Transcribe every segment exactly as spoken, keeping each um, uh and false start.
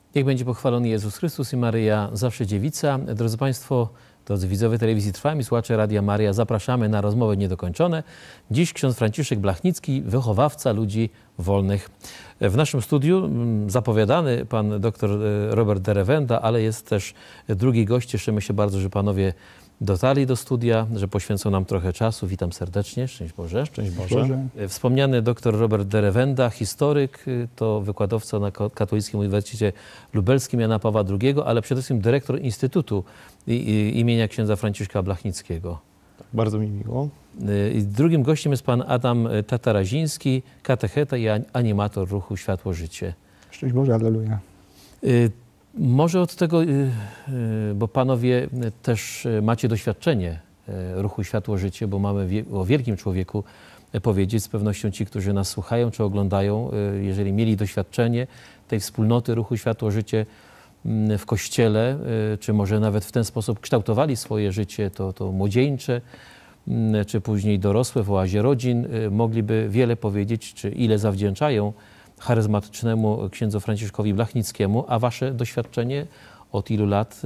Niech będzie pochwalony Jezus Chrystus i Maryja, zawsze dziewica. Drodzy Państwo, drodzy widzowie telewizji Trwam i słuchacze Radia Maryja, zapraszamy na rozmowy niedokończone. Dziś ksiądz Franciszek Blachnicki, wychowawca ludzi wolnych. W naszym studiu zapowiadany pan dr Robert Derewenda, ale jest też drugi gość. Cieszymy się bardzo, że panowie dotarli do studia, że poświęcą nam trochę czasu. Witam serdecznie. Szczęść Boże. Szczęść Boże. Wspomniany dr Robert Derewenda, historyk, to wykładowca na Katolickim Uniwersytecie Lubelskim Jana Pawła drugiego, ale przede wszystkim dyrektor Instytutu imienia księdza Franciszka Blachnickiego. Tak, bardzo mi miło. I drugim gościem jest pan Adam Tataraziński, katecheta i animator ruchu Światło-Życie. Szczęść Boże, alleluja. Może od tego, bo panowie też macie doświadczenie ruchu Światło-Życie, bo mamy o wielkim człowieku powiedzieć. Z pewnością ci, którzy nas słuchają czy oglądają, jeżeli mieli doświadczenie tej wspólnoty ruchu Światło-Życie w Kościele, czy może nawet w ten sposób kształtowali swoje życie, to, to młodzieńcze, czy później dorosłe w oazie rodzin, mogliby wiele powiedzieć, czy ile zawdzięczają charyzmatycznemu księdzu Franciszkowi Blachnickiemu. A wasze doświadczenie, od ilu lat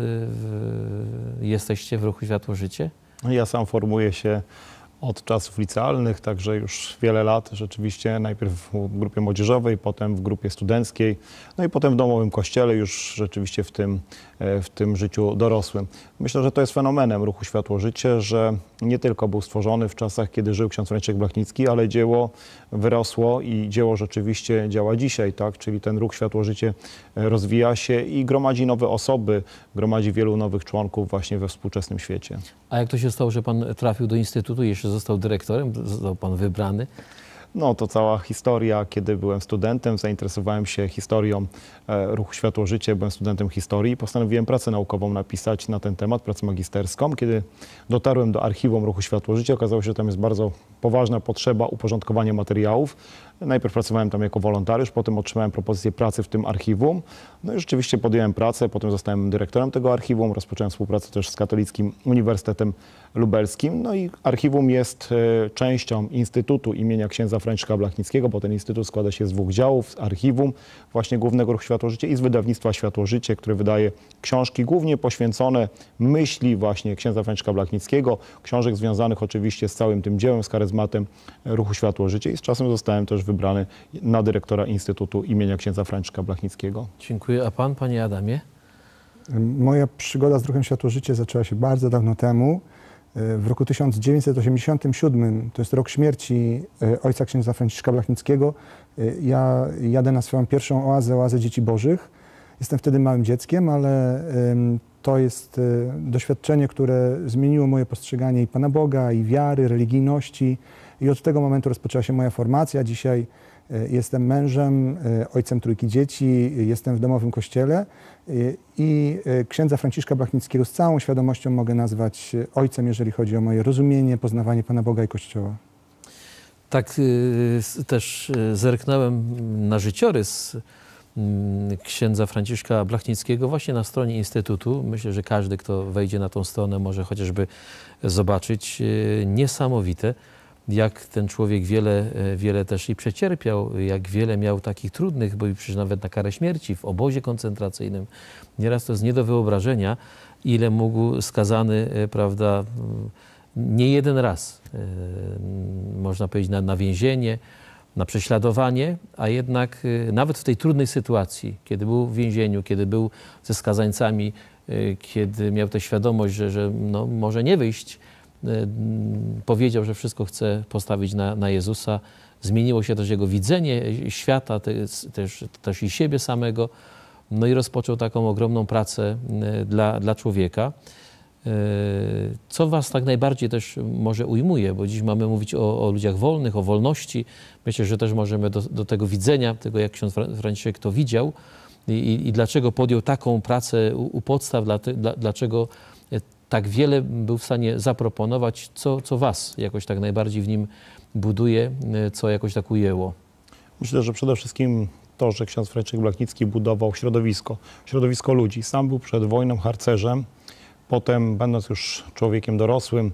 jesteście w ruchu Światło-Życie? Ja sam formuję się od czasów licealnych, także już wiele lat rzeczywiście, najpierw w grupie młodzieżowej, potem w grupie studenckiej, no i potem w domowym kościele, już rzeczywiście w tym, w tym życiu dorosłym. Myślę, że to jest fenomenem ruchu Światło-Życie, że nie tylko był stworzony w czasach, kiedy żył ksiądz Franciszek Blachnicki, ale dzieło wyrosło i dzieło rzeczywiście działa dzisiaj, tak? Czyli ten ruch Światło-Życie rozwija się i gromadzi nowe osoby, gromadzi wielu nowych członków właśnie we współczesnym świecie. A jak to się stało, że pan trafił do Instytutu i jeszcze został dyrektorem? Został pan wybrany? No to cała historia, kiedy byłem studentem, zainteresowałem się historią e, ruchu Światło-Życie, byłem studentem historii i postanowiłem pracę naukową napisać na ten temat, pracę magisterską. Kiedy dotarłem do archiwum ruchu Światło-Życie, okazało się, że tam jest bardzo poważna potrzeba uporządkowania materiałów. Najpierw pracowałem tam jako wolontariusz, potem otrzymałem propozycję pracy w tym archiwum. No i rzeczywiście podjąłem pracę, potem zostałem dyrektorem tego archiwum, rozpocząłem współpracę też z Katolickim Uniwersytetem Lubelskim. No i archiwum jest e, częścią Instytutu imienia księdza Franciszka Blachnickiego, bo ten instytut składa się z dwóch działów, z archiwum właśnie głównego ruchu Światło-Życie i z wydawnictwa Światło-Życie, które wydaje książki głównie poświęcone myśli właśnie księdza Franciszka Blachnickiego, książek związanych oczywiście z całym tym dziełem, z charyzmatem ruchu Światło-Życie i z czasem zostałem też wybrany na dyrektora Instytutu imienia księdza Franciszka Blachnickiego. Dziękuję. A pan, panie Adamie? Moja przygoda z ruchem Światło-Życie zaczęła się bardzo dawno temu. W roku tysiąc dziewięćset osiemdziesiątym siódmym, to jest rok śmierci ojca księdza Franciszka Blachnickiego, ja jadę na swoją pierwszą oazę, oazę Dzieci Bożych. Jestem wtedy małym dzieckiem, ale to jest doświadczenie, które zmieniło moje postrzeganie i Pana Boga, i wiary, religijności. I od tego momentu rozpoczęła się moja formacja. Dzisiaj jestem mężem, ojcem trójki dzieci, jestem w domowym kościele i księdza Franciszka Blachnickiego z całą świadomością mogę nazwać ojcem, jeżeli chodzi o moje rozumienie, poznawanie Pana Boga i Kościoła. Tak y, też zerknąłem na życiorys y, księdza Franciszka Blachnickiego właśnie na stronie Instytutu. Myślę, że każdy, kto wejdzie na tą stronę, może chociażby zobaczyć. Y, niesamowite, jak ten człowiek wiele, wiele też i przecierpiał, jak wiele miał takich trudnych, bo przecież nawet na karę śmierci w obozie koncentracyjnym. Nieraz to jest nie do wyobrażenia, ile mógł skazany, prawda, nie jeden raz, można powiedzieć, na, na więzienie, na prześladowanie, a jednak nawet w tej trudnej sytuacji, kiedy był w więzieniu, kiedy był ze skazańcami, kiedy miał tę świadomość, że, że no, może nie wyjść, powiedział, że wszystko chce postawić na, na Jezusa. Zmieniło się też jego widzenie świata, też, też, też i siebie samego. No i rozpoczął taką ogromną pracę dla, dla człowieka. Co was tak najbardziej też może ujmuje, bo dziś mamy mówić o, o ludziach wolnych, o wolności. Myślę, że też możemy do, do tego widzenia, tego jak ksiądz Franciszek to widział i, i, i dlaczego podjął taką pracę u, u podstaw, dla, dla, dlaczego tak wiele był w stanie zaproponować, co, co was jakoś tak najbardziej w nim buduje, co jakoś tak ujęło. Myślę, że przede wszystkim to, że ksiądz Franciszek Blachnicki budował środowisko, środowisko ludzi. Sam był przed wojną harcerzem, potem będąc już człowiekiem dorosłym,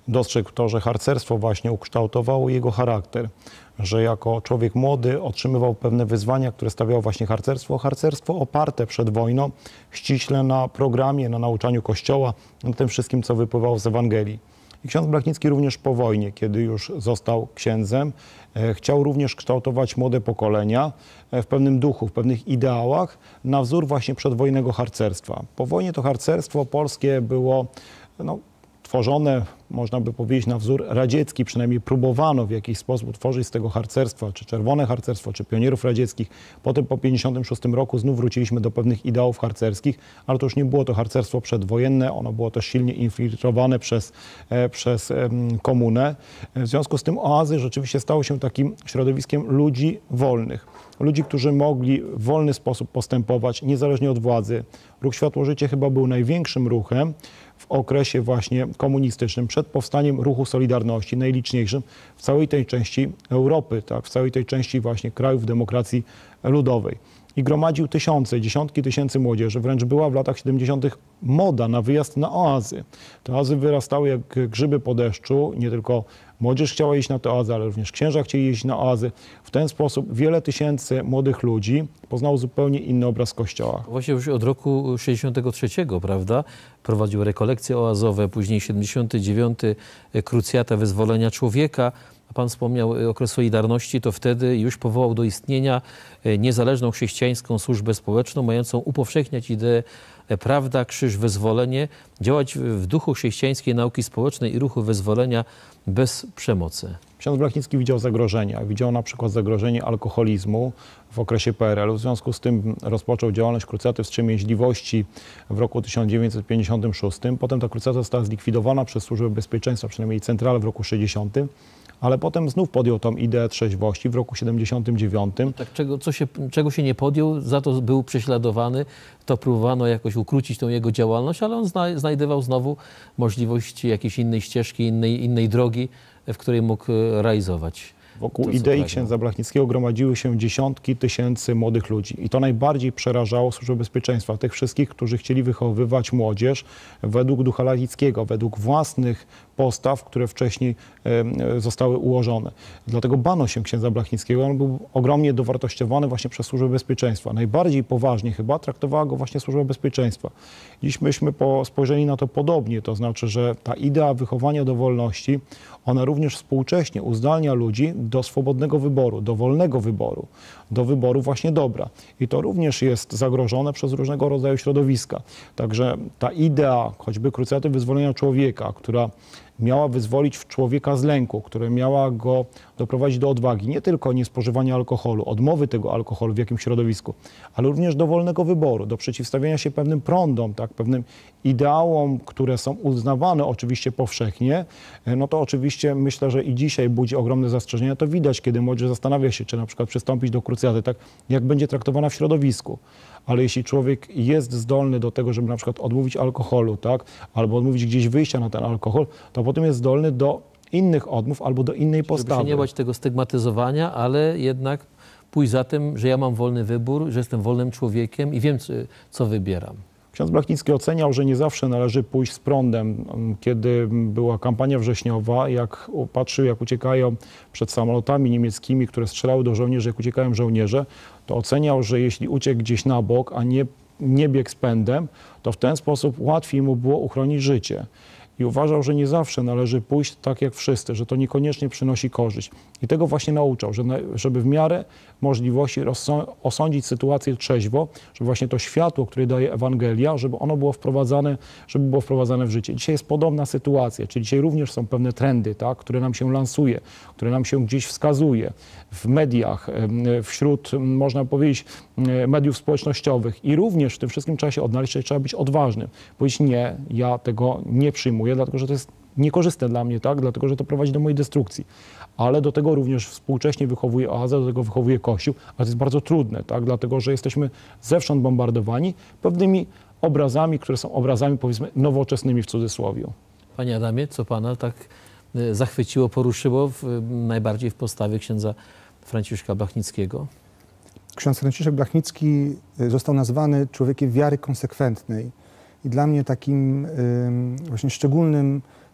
dostrzegł to, że harcerstwo właśnie ukształtowało jego charakter, że jako człowiek młody otrzymywał pewne wyzwania, które stawiało właśnie harcerstwo. Harcerstwo oparte przed wojną ściśle na programie, na nauczaniu Kościoła, na tym wszystkim, co wypływało z Ewangelii. I ksiądz Blachnicki również po wojnie, kiedy już został księdzem, e, chciał również kształtować młode pokolenia e, w pewnym duchu, w pewnych ideałach, na wzór właśnie przedwojennego harcerstwa. Po wojnie to harcerstwo polskie było no, tworzone, można by powiedzieć, na wzór radziecki, przynajmniej próbowano w jakiś sposób tworzyć z tego harcerstwa, czy czerwone harcerstwo, czy pionierów radzieckich. Potem po pięćdziesiątym szóstym roku znów wróciliśmy do pewnych ideałów harcerskich, ale to już nie było to harcerstwo przedwojenne, ono było też silnie infiltrowane przez, e, przez e, komunę. W związku z tym oazy rzeczywiście stały się takim środowiskiem ludzi wolnych. Ludzi, którzy mogli w wolny sposób postępować, niezależnie od władzy. Ruch Światło-Życie chyba był największym ruchem w okresie właśnie komunistycznym, przed powstaniem ruchu Solidarności, najliczniejszym w całej tej części Europy, tak, w całej tej części właśnie krajów demokracji ludowej. I gromadził tysiące, dziesiątki tysięcy młodzieży. Wręcz była w latach siedemdziesiątych moda na wyjazd na oazy. Te oazy wyrastały jak grzyby po deszczu. Nie tylko młodzież chciała iść na te oazy, ale również księża chcieli jeździć na oazy. W ten sposób wiele tysięcy młodych ludzi poznało zupełnie inny obraz Kościoła. Właśnie już od roku sześćdziesiątego trzeciego, prawda, prowadził rekolekcje oazowe, później siedemdziesiąty dziewiąty krucjata wyzwolenia człowieka. A pan wspomniał okres Solidarności, to wtedy już powołał do istnienia niezależną chrześcijańską służbę społeczną, mającą upowszechniać ideę prawda, krzyż, wyzwolenie, działać w duchu chrześcijańskiej nauki społecznej i ruchu wyzwolenia bez przemocy. Ksiądz Blachnicki widział zagrożenia. Widział na przykład zagrożenie alkoholizmu w okresie P R L u. W związku z tym rozpoczął działalność Krucjaty Wstrzemięźliwości w roku tysiąc dziewięćset pięćdziesiątym szóstym. Potem ta krucjata została zlikwidowana przez Służbę Bezpieczeństwa, przynajmniej centralę w roku sześćdziesiątym. Ale potem znów podjął tą ideę trzeźwości w roku siedemdziesiątym dziewiątym. Tak, czego, co się, czego się nie podjął, za to był prześladowany, to próbowano jakoś ukrócić tą jego działalność, ale on zna, znajdował znowu możliwość jakiejś innej ścieżki, innej, innej drogi, w której mógł realizować. Wokół to, idei księdza Blachnickiego gromadziły się dziesiątki tysięcy młodych ludzi. I to najbardziej przerażało Służbę Bezpieczeństwa, tych wszystkich, którzy chcieli wychowywać młodzież według ducha laickiego, według własnych postaw, które wcześniej e, zostały ułożone. Dlatego bano się księdza Blachnickiego. On był ogromnie dowartościowany właśnie przez Służbę Bezpieczeństwa. Najbardziej poważnie chyba traktowała go właśnie Służba Bezpieczeństwa. Dziś myśmy po, spojrzeli na to podobnie, to znaczy, że ta idea wychowania do wolności, ona również współcześnie uzdalnia ludzi do swobodnego wyboru, do wolnego wyboru, do wyboru właśnie dobra. I to również jest zagrożone przez różnego rodzaju środowiska. Także ta idea choćby krucjaty wyzwolenia człowieka, która miała wyzwolić człowieka z lęku, która miała go doprowadzić do odwagi, nie tylko niespożywania alkoholu, odmowy tego alkoholu w jakimś środowisku, ale również do wolnego wyboru, do przeciwstawienia się pewnym prądom, tak, pewnym ideałom, które są uznawane oczywiście powszechnie, no to oczywiście myślę, że i dzisiaj budzi ogromne zastrzeżenia. To widać, kiedy młodzież zastanawia się, czy na przykład przystąpić do krucjaty, tak, jak będzie traktowana w środowisku. Ale jeśli człowiek jest zdolny do tego, żeby na przykład odmówić alkoholu, tak, albo odmówić gdzieś wyjścia na ten alkohol, to potem jest zdolny do innych odmów albo do innej postawy. Żeby się nie bać tego stygmatyzowania, ale jednak pójść za tym, że ja mam wolny wybór, że jestem wolnym człowiekiem i wiem, co wybieram. Ksiądz Blachnicki oceniał, że nie zawsze należy pójść z prądem. Kiedy była kampania wrześniowa, jak patrzył, jak uciekają przed samolotami niemieckimi, które strzelały do żołnierzy, jak uciekają żołnierze, to oceniał, że jeśli uciekł gdzieś na bok, a nie, nie biegł z pędem, to w ten sposób łatwiej mu było uchronić życie. I uważał, że nie zawsze należy pójść tak jak wszyscy, że to niekoniecznie przynosi korzyść. I tego właśnie nauczał, że na, żeby w miarę możliwości osądzić sytuację trzeźwo, żeby właśnie to światło, które daje Ewangelia, żeby ono było wprowadzane, żeby było wprowadzane w życie. Dzisiaj jest podobna sytuacja, czyli dzisiaj również są pewne trendy, tak, które nam się lansuje, które nam się gdzieś wskazuje w mediach, wśród, można powiedzieć, mediów społecznościowych i również w tym wszystkim trzeba się odnaleźć, że trzeba być odważnym. Powiedzieć nie, ja tego nie przyjmuję, dlatego że to jest niekorzystne dla mnie, tak? Dlatego że to prowadzi do mojej destrukcji. Ale do tego również współcześnie wychowuje oaza, do tego wychowuje Kościół, a to jest bardzo trudne, tak? Dlatego że jesteśmy zewsząd bombardowani pewnymi obrazami, które są obrazami, powiedzmy, nowoczesnymi w cudzysłowie. Panie Adamie, co pana tak zachwyciło, poruszyło w, najbardziej w postawie księdza Franciszka Blachnickiego? Ksiądz Franciszek Blachnicki został nazwany człowiekiem wiary konsekwentnej. I dla mnie takim y, właśnie szczególnym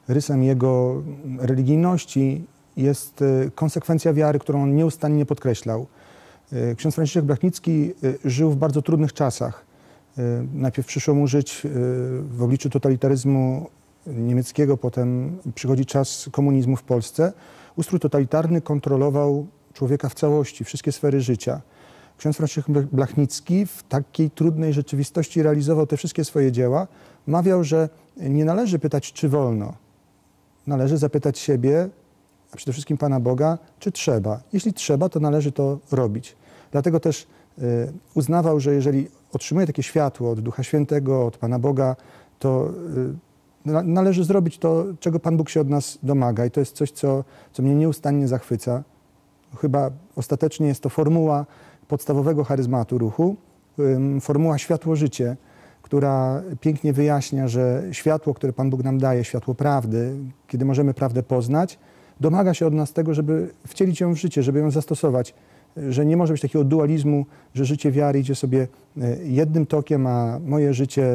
rysem jego religijności jest konsekwencja wiary, którą on nieustannie podkreślał. Ksiądz Franciszek Blachnicki żył w bardzo trudnych czasach. Najpierw przyszło mu żyć w obliczu totalitaryzmu niemieckiego, potem przychodzi czas komunizmu w Polsce. Ustrój totalitarny kontrolował człowieka w całości, wszystkie sfery życia. Ksiądz Franciszek Blachnicki w takiej trudnej rzeczywistości realizował te wszystkie swoje dzieła. Mawiał, że nie należy pytać, czy wolno. Należy zapytać siebie, a przede wszystkim Pana Boga, czy trzeba. Jeśli trzeba, to należy to robić. Dlatego też y, uznawał, że jeżeli otrzymuje takie światło od Ducha Świętego, od Pana Boga, to y, na, należy zrobić to, czego Pan Bóg się od nas domaga. I to jest coś, co, co mnie nieustannie zachwyca. Chyba ostatecznie jest to formuła podstawowego charyzmatu ruchu, y, formuła światło-życie, która pięknie wyjaśnia, że światło, które Pan Bóg nam daje, światło prawdy, kiedy możemy prawdę poznać, domaga się od nas tego, żeby wcielić ją w życie, żeby ją zastosować, że nie może być takiego dualizmu, że życie wiary idzie sobie jednym tokiem, a moje życie,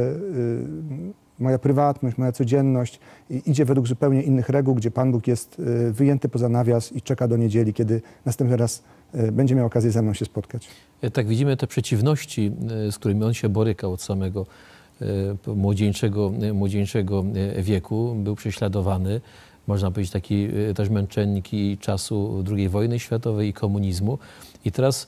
moja prywatność, moja codzienność idzie według zupełnie innych reguł, gdzie Pan Bóg jest wyjęty poza nawias i czeka do niedzieli, kiedy następny raz będzie miał okazję ze mną się spotkać. Tak, widzimy te przeciwności, z którymi on się borykał od samego młodzieńczego, młodzieńczego wieku. Był prześladowany, można powiedzieć, taki też męczennik i czasu drugiej wojny światowej i komunizmu. I teraz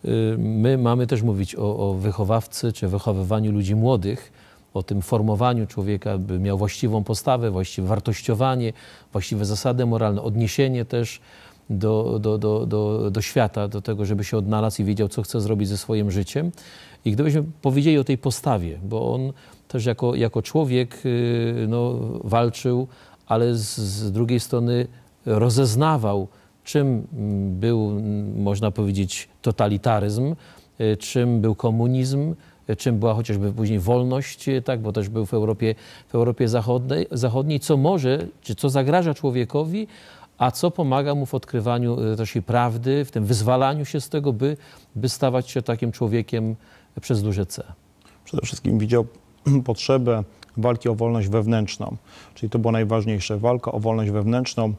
my mamy też mówić o, o wychowawcy czy wychowywaniu ludzi młodych, o tym formowaniu człowieka, by miał właściwą postawę, właściwe wartościowanie, właściwe zasady moralne, odniesienie też do, do, do, do, do świata, do tego, żeby się odnalazł i wiedział, co chce zrobić ze swoim życiem. I gdybyśmy powiedzieli o tej postawie, bo on też jako, jako człowiek no, walczył, ale z, z drugiej strony rozeznawał, czym był, można powiedzieć, totalitaryzm, czym był komunizm, czym była chociażby później wolność, tak, bo też był w Europie, w Europie Zachodniej, zachodniej, co może, czy co zagraża człowiekowi, a co pomaga mu w odkrywaniu też i prawdy, w tym wyzwalaniu się z tego, by, by stawać się takim człowiekiem przez duże C. Przede wszystkim widział potrzebę walki o wolność wewnętrzną, czyli to było najważniejsze, walka o wolność wewnętrzną.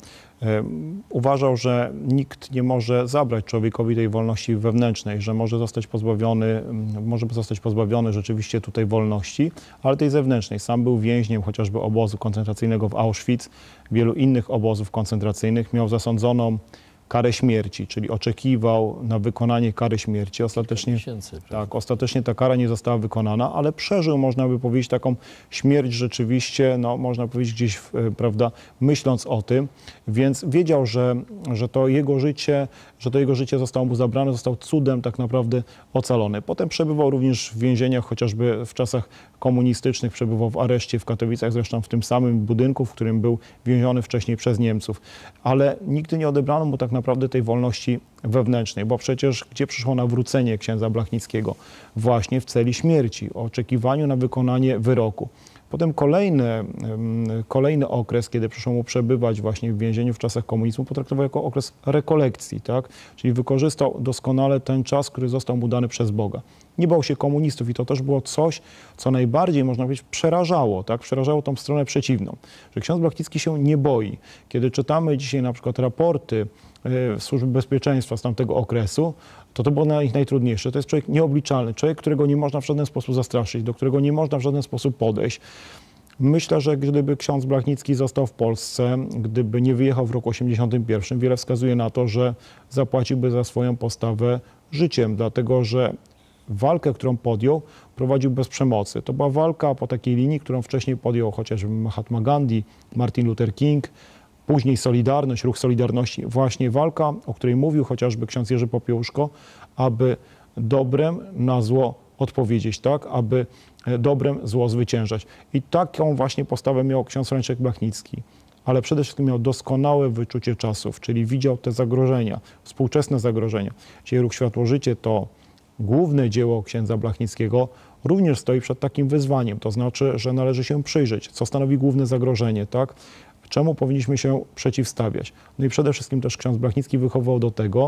Uważał, że nikt nie może zabrać człowiekowi tej wolności wewnętrznej, że może zostać pozbawiony, może zostać pozbawiony rzeczywiście tutaj wolności, ale tej zewnętrznej. Sam był więźniem chociażby obozu koncentracyjnego w Auschwitz, wielu innych obozów koncentracyjnych, miał zasądzoną karę śmierci, czyli oczekiwał na wykonanie kary śmierci. Ostatecznie, tak, ostatecznie ta kara nie została wykonana, ale przeżył, można by powiedzieć, taką śmierć rzeczywiście, no, można powiedzieć gdzieś, prawda, myśląc o tym, więc wiedział, że, że to jego życie, że to jego życie zostało mu zabrane, został cudem tak naprawdę ocalony. Potem przebywał również w więzieniach, chociażby w czasach komunistycznych, przebywał w areszcie w Katowicach, zresztą w tym samym budynku, w którym był więziony wcześniej przez Niemców, ale nigdy nie odebrano mu tak naprawdę tej wolności wewnętrznej, bo przecież gdzie przyszło nawrócenie księdza Blachnickiego? Właśnie w celi śmierci, o oczekiwaniu na wykonanie wyroku. Potem kolejny, kolejny okres, kiedy przyszło mu przebywać właśnie w więzieniu w czasach komunizmu, potraktował jako okres rekolekcji, tak? Czyli wykorzystał doskonale ten czas, który został mu dany przez Boga. Nie bał się komunistów i to też było coś, co najbardziej, można powiedzieć, przerażało, tak? Przerażało tą stronę przeciwną, że ksiądz Blachnicki się nie boi. Kiedy czytamy dzisiaj na przykład raporty Służby Bezpieczeństwa z tamtego okresu, to to było na ich najtrudniejsze. To jest człowiek nieobliczalny, człowiek, którego nie można w żaden sposób zastraszyć, do którego nie można w żaden sposób podejść. Myślę, że gdyby ksiądz Blachnicki został w Polsce, gdyby nie wyjechał w roku osiemdziesiątym pierwszym, wiele wskazuje na to, że zapłaciłby za swoją postawę życiem, dlatego że walkę, którą podjął, prowadził bez przemocy. To była walka po takiej linii, którą wcześniej podjął chociażby Mahatma Gandhi, Martin Luther King, później Solidarność, ruch Solidarności. Właśnie walka, o której mówił chociażby ksiądz Jerzy Popiełuszko, aby dobrem na zło odpowiedzieć, tak, aby dobrem zło zwyciężać. I taką właśnie postawę miał ksiądz Franciszek Blachnicki. Ale przede wszystkim miał doskonałe wyczucie czasów, czyli widział te zagrożenia, współczesne zagrożenia. Dzisiaj ruch Światło-Życie to główne dzieło księdza Blachnickiego, również stoi przed takim wyzwaniem, to znaczy, że należy się przyjrzeć, co stanowi główne zagrożenie, tak? Czemu powinniśmy się przeciwstawiać. No i przede wszystkim też ksiądz Blachnicki wychował do tego,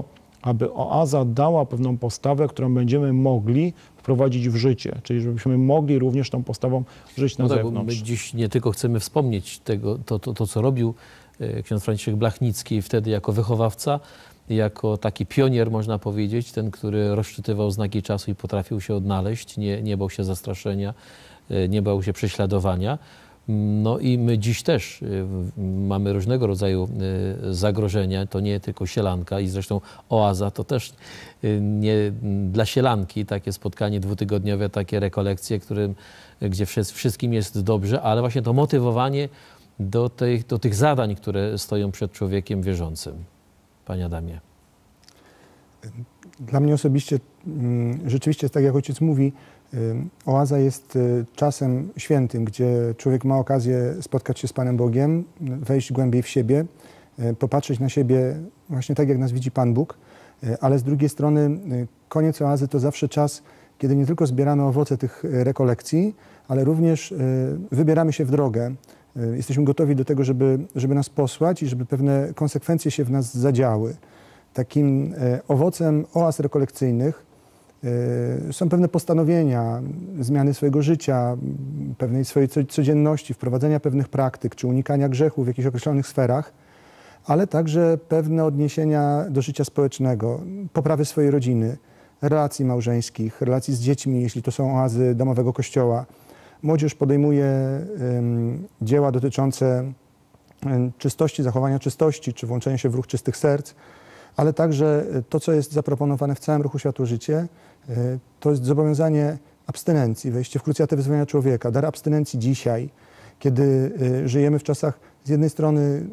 aby oaza dała pewną postawę, którą będziemy mogli wprowadzić w życie, czyli żebyśmy mogli również tą postawą żyć na No tak, bo zewnątrz. my dziś nie tylko chcemy wspomnieć tego, to, to, to co robił e, ksiądz Franciszek Blachnicki wtedy jako wychowawca, jako taki pionier, można powiedzieć, ten, który rozczytywał znaki czasu i potrafił się odnaleźć, nie, nie bał się zastraszenia, e, nie bał się prześladowania. No i my dziś też y, mamy różnego rodzaju y, zagrożenia, to nie tylko sielanka i zresztą oaza to też y, nie dla sielanki takie spotkanie dwutygodniowe, takie rekolekcje, którym, gdzie wszystkim jest dobrze, ale właśnie to motywowanie do tych, do tych zadań, które stoją przed człowiekiem wierzącym. Panie Adamie. Dla mnie osobiście rzeczywiście, tak jak ojciec mówi, oaza jest czasem świętym, gdzie człowiek ma okazję spotkać się z Panem Bogiem, wejść głębiej w siebie, popatrzeć na siebie właśnie tak, jak nas widzi Pan Bóg, ale z drugiej strony koniec oazy to zawsze czas, kiedy nie tylko zbieramy owoce tych rekolekcji, ale również wybieramy się w drogę. Jesteśmy gotowi do tego, żeby, żeby nas posłać i żeby pewne konsekwencje się w nas zadziały. Takim owocem oaz rekolekcyjnych są pewne postanowienia, zmiany swojego życia, pewnej swojej codzienności, wprowadzenia pewnych praktyk czy unikania grzechu w jakichś określonych sferach, ale także pewne odniesienia do życia społecznego, poprawy swojej rodziny, relacji małżeńskich, relacji z dziećmi, jeśli to są oazy domowego kościoła. Młodzież podejmuje um, dzieła dotyczące um, czystości, zachowania czystości, czy włączenia się w ruch czystych serc, ale także to, co jest zaproponowane w całym ruchu Światło-Życie, to jest zobowiązanie abstynencji, wejście w krucjatę wyzwania człowieka, dar abstynencji dzisiaj, kiedy żyjemy w czasach z jednej strony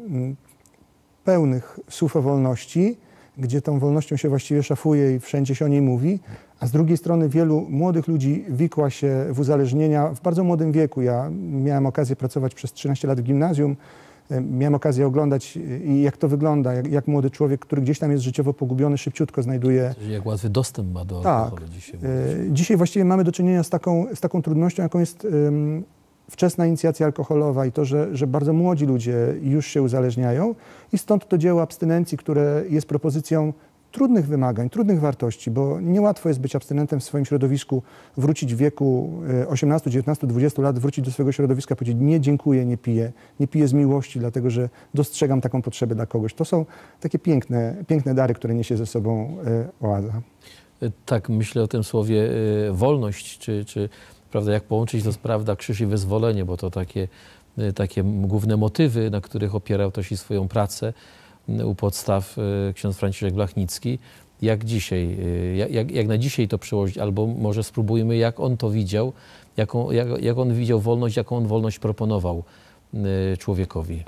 pełnych słów o wolności, gdzie tą wolnością się właściwie szafuje i wszędzie się o niej mówi, a z drugiej strony wielu młodych ludzi wikła się w uzależnienia w bardzo młodym wieku. Ja miałem okazję pracować przez trzynaście lat w gimnazjum, miałem okazję oglądać, jak to wygląda, jak, jak młody człowiek, który gdzieś tam jest życiowo pogubiony, szybciutko znajduje... Jak łatwy dostęp ma do alkoholu tak. dzisiaj. Dzisiaj właściwie mamy do czynienia z taką, z taką trudnością, jaką jest um, wczesna inicjacja alkoholowa i to, że, że bardzo młodzi ludzie już się uzależniają i stąd to dzieło abstynencji, które jest propozycją trudnych wymagań, trudnych wartości, bo niełatwo jest być abstynentem w swoim środowisku, wrócić w wieku osiemnastu, dziewiętnastu, dwudziestu lat, wrócić do swojego środowiska, powiedzieć nie dziękuję, nie piję, nie piję z miłości, dlatego że dostrzegam taką potrzebę dla kogoś. To są takie piękne, piękne dary, które niesie ze sobą oaza. Tak, myślę o tym słowie wolność, czy, czy prawda, jak połączyć to z prawda, krzyż i wyzwolenie, bo to takie, takie główne motywy, na których opierał też i swoją pracę u podstaw ksiądz Franciszek Blachnicki. Jak dzisiaj, jak, jak na dzisiaj to przełożyć, albo może spróbujmy, jak on to widział, jaką, jak, jak on widział wolność, jaką on wolność proponował człowiekowi.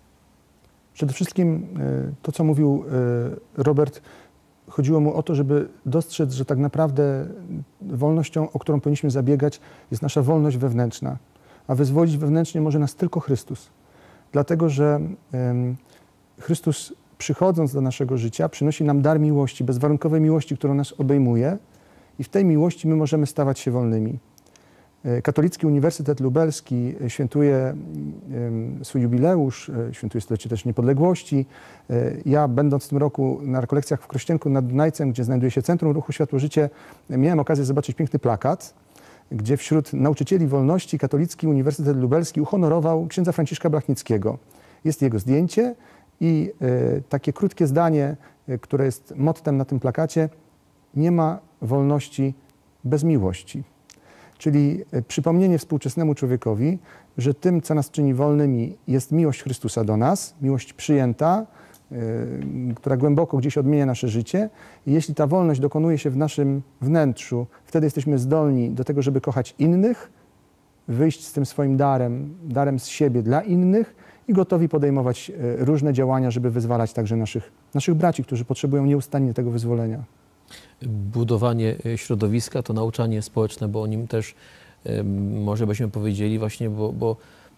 Przede wszystkim to, co mówił Robert, chodziło mu o to, żeby dostrzec, że tak naprawdę wolnością, o którą powinniśmy zabiegać, jest nasza wolność wewnętrzna, a wyzwolić wewnętrznie może nas tylko Chrystus. Dlatego, że Chrystus, przychodząc do naszego życia, przynosi nam dar miłości, bezwarunkowej miłości, którą nas obejmuje i w tej miłości my możemy stawać się wolnymi. Katolicki Uniwersytet Lubelski świętuje swój jubileusz, świętuje stulecie też niepodległości. Ja, będąc w tym roku na rekolekcjach w Krościenku nad Dunajcem, gdzie znajduje się Centrum Ruchu Światło-Życie, miałem okazję zobaczyć piękny plakat, gdzie wśród nauczycieli wolności Katolicki Uniwersytet Lubelski uhonorował księdza Franciszka Blachnickiego. Jest jego zdjęcie i takie krótkie zdanie, które jest mottem na tym plakacie: nie ma wolności bez miłości. Czyli przypomnienie współczesnemu człowiekowi, że tym, co nas czyni wolnymi, jest miłość Chrystusa do nas, miłość przyjęta, yy, która głęboko gdzieś odmienia nasze życie. I jeśli ta wolność dokonuje się w naszym wnętrzu, wtedy jesteśmy zdolni do tego, żeby kochać innych, wyjść z tym swoim darem, darem z siebie dla innych i gotowi podejmować yy, różne działania, żeby wyzwalać także naszych, naszych braci, którzy potrzebują nieustannie tego wyzwolenia. Budowanie środowiska, to nauczanie społeczne, bo o nim też może byśmy powiedzieli właśnie, bo, bo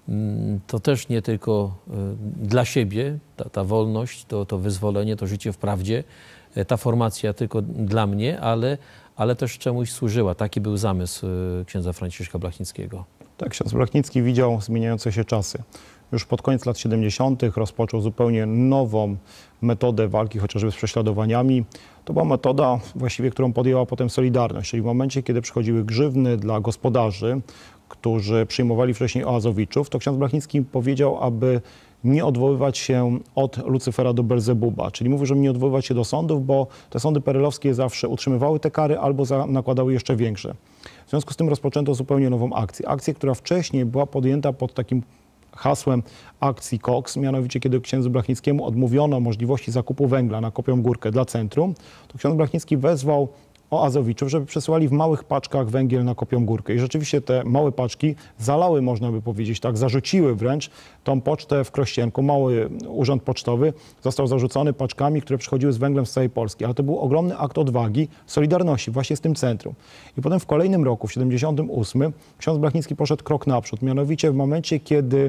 to też nie tylko dla siebie, ta, ta wolność, to, to wyzwolenie, to życie w prawdzie, ta formacja tylko dla mnie, ale, ale też czemuś służyła. Taki był zamysł księdza Franciszka Blachnickiego. Tak, ksiądz Blachnicki widział zmieniające się czasy. Już pod koniec lat siedemdziesiątych rozpoczął zupełnie nową metodę walki chociażby z prześladowaniami. To była metoda właściwie, którą podjęła potem Solidarność, czyli w momencie, kiedy przychodziły grzywny dla gospodarzy, którzy przyjmowali wcześniej oazowiczów, to ksiądz Blachnicki powiedział, aby nie odwoływać się od Lucyfera do Belzebuba, czyli mówił, żeby nie odwoływać się do sądów, bo te sądy perelowskie zawsze utrzymywały te kary albo za, nakładały jeszcze większe. W związku z tym rozpoczęto zupełnie nową akcję. Akcję, która wcześniej była podjęta pod takim hasłem akcji Cox, mianowicie kiedy księdzu Blachnickiemu odmówiono możliwości zakupu węgla na Kopią Górkę dla centrum, to ksiądz Blachnicki wezwał oazowiczów, żeby przesyłali w małych paczkach węgiel na Kopią Górkę. I rzeczywiście te małe paczki zalały, można by powiedzieć, tak, zarzuciły wręcz tą pocztę w Krościenku. Mały urząd pocztowy został zarzucony paczkami, które przychodziły z węglem z całej Polski. Ale to był ogromny akt odwagi, solidarności właśnie z tym centrum. I potem w kolejnym roku, w siedemdziesiątym ósmym, ksiądz Blachnicki poszedł krok naprzód. Mianowicie w momencie, kiedy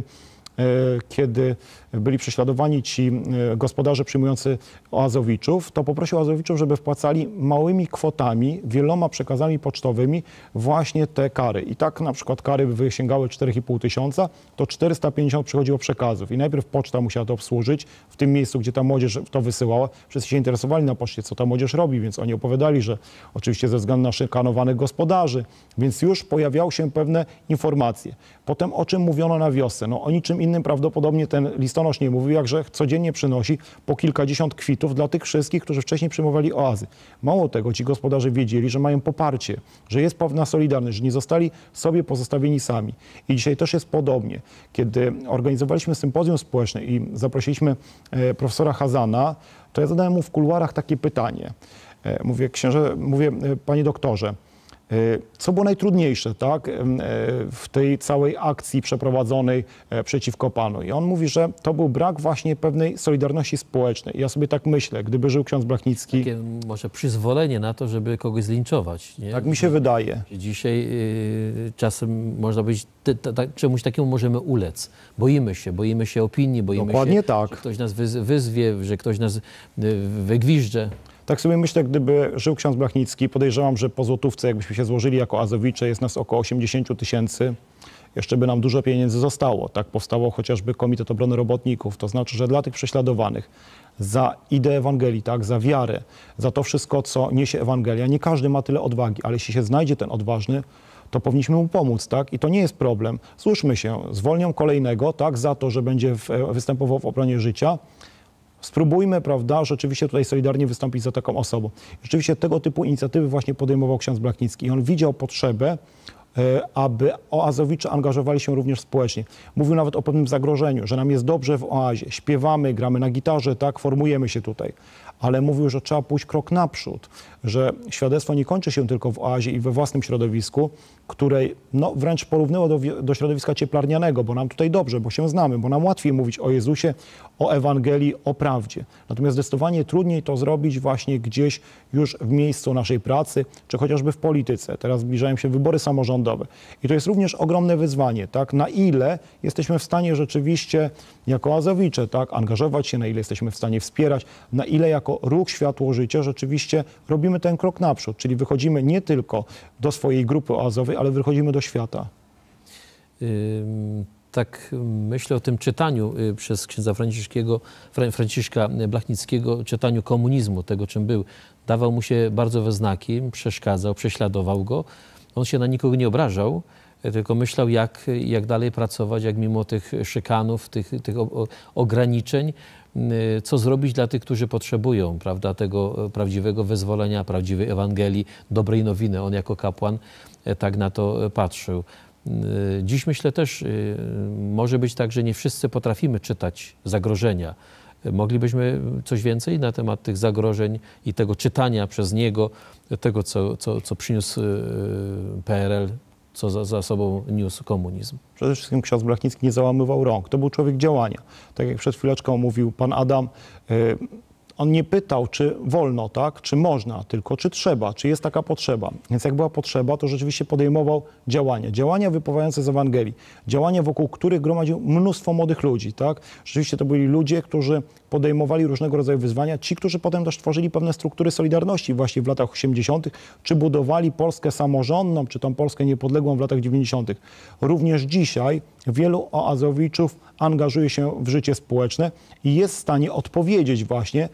kiedy byli prześladowani ci gospodarze przyjmujący oazowiczów, to poprosił oazowiczów, żeby wpłacali małymi kwotami, wieloma przekazami pocztowymi właśnie te kary. I tak na przykład kary by sięgały cztery i pół tysiąca, to czterysta pięćdziesiąt przychodziło przekazów. I najpierw poczta musiała to obsłużyć w tym miejscu, gdzie ta młodzież to wysyłała. Wszyscy się interesowali na poczcie, co ta młodzież robi, więc oni opowiadali, że oczywiście ze względu na szykanowanych gospodarzy, więc już pojawiały się pewne informacje. Potem o czym mówiono na wiosce? No o niczym innym prawdopodobnie ten listonosz nie mówił, jak że codziennie przynosi po kilkadziesiąt kwitów dla tych wszystkich, którzy wcześniej przyjmowali oazy. Mało tego, ci gospodarze wiedzieli, że mają poparcie, że jest pewna solidarność, że nie zostali sobie pozostawieni sami. I dzisiaj też jest podobnie. Kiedy organizowaliśmy sympozjum społeczne i zaprosiliśmy e, profesora Hazana, to ja zadałem mu w kuluarach takie pytanie. E, mówię, księże, mówię, e, panie doktorze, co było najtrudniejsze, tak, w tej całej akcji przeprowadzonej przeciwko panu? I on mówi, że to był brak właśnie pewnej solidarności społecznej. I ja sobie tak myślę, gdyby żył ksiądz Blachnicki... Takie może przyzwolenie na to, żeby kogoś zlinczować. Nie? Tak mi się wydaje. Dzisiaj y, czasem można powiedzieć, te, te, te, czemuś takiemu możemy ulec. Boimy się, boimy się opinii, boimy Dokładnie się, tak. że ktoś nas wyz, wyzwie, że ktoś nas y, wygwizdże. Tak sobie myślę, gdyby żył ksiądz Blachnicki, podejrzewam, że po złotówce, jakbyśmy się złożyli jako azowicze, jest nas około osiemdziesiąt tysięcy. Jeszcze by nam dużo pieniędzy zostało. Tak powstało chociażby Komitet Obrony Robotników. To znaczy, że dla tych prześladowanych za ideę Ewangelii, tak, za wiarę, za to wszystko, co niesie Ewangelia, nie każdy ma tyle odwagi, ale jeśli się znajdzie ten odważny, to powinniśmy mu pomóc, tak? I to nie jest problem. Złóżmy się, zwolnią kolejnego, tak, za to, że będzie w, występował w obronie życia. Spróbujmy, prawda, rzeczywiście tutaj solidarnie wystąpić za taką osobą. Rzeczywiście tego typu inicjatywy właśnie podejmował ksiądz Blachnicki i on widział potrzebę, aby oazowicze angażowali się również społecznie. Mówił nawet o pewnym zagrożeniu, że nam jest dobrze w oazie, śpiewamy, gramy na gitarze, tak, formujemy się tutaj. Ale mówił, że trzeba pójść krok naprzód, że świadectwo nie kończy się tylko w oazie i we własnym środowisku, której no, wręcz porównywał do, do środowiska cieplarnianego, bo nam tutaj dobrze, bo się znamy, bo nam łatwiej mówić o Jezusie, o Ewangelii, o prawdzie. Natomiast zdecydowanie trudniej to zrobić właśnie gdzieś już w miejscu naszej pracy, czy chociażby w polityce. Teraz zbliżają się wybory samorządowe. I to jest również ogromne wyzwanie, tak? Na ile jesteśmy w stanie rzeczywiście jako azowicze, tak, angażować się, na ile jesteśmy w stanie wspierać, na ile jako ruch Światło Życie rzeczywiście robimy ten krok naprzód, czyli wychodzimy nie tylko do swojej grupy oazowej, ale wychodzimy do świata. Tak myślę o tym czytaniu przez księdza Franciszkiego, Franciszka Blachnickiego, czytaniu komunizmu, tego czym był. Dawał mu się bardzo we znaki, przeszkadzał, prześladował go. On się na nikogo nie obrażał, tylko myślał, jak, jak dalej pracować, jak mimo tych szykanów, tych, tych ograniczeń, co zrobić dla tych, którzy potrzebują, prawda, tego prawdziwego wyzwolenia, prawdziwej Ewangelii, dobrej nowiny. On jako kapłan tak na to patrzył. Dziś myślę też, może być tak, że nie wszyscy potrafimy czytać zagrożenia. Moglibyśmy coś więcej na temat tych zagrożeń i tego czytania przez niego, tego, co, co, co przyniósł P R L, co za, za sobą niósł komunizm. Przede wszystkim ksiądz Blachnicki nie załamywał rąk. To był człowiek działania. Tak jak przed chwileczką mówił pan Adam, on nie pytał, czy wolno, tak, czy można, tylko czy trzeba, czy jest taka potrzeba. Więc jak była potrzeba, to rzeczywiście podejmował działania. Działania wypływające z Ewangelii. Działania, wokół których gromadził mnóstwo młodych ludzi, tak. Rzeczywiście to byli ludzie, którzy podejmowali różnego rodzaju wyzwania. Ci, którzy potem też tworzyli pewne struktury Solidarności właśnie w latach osiemdziesiątych, czy budowali Polskę samorządną, czy tą Polskę niepodległą w latach dziewięćdziesiątych. Również dzisiaj wielu oazowiczów angażuje się w życie społeczne i jest w stanie odpowiedzieć właśnie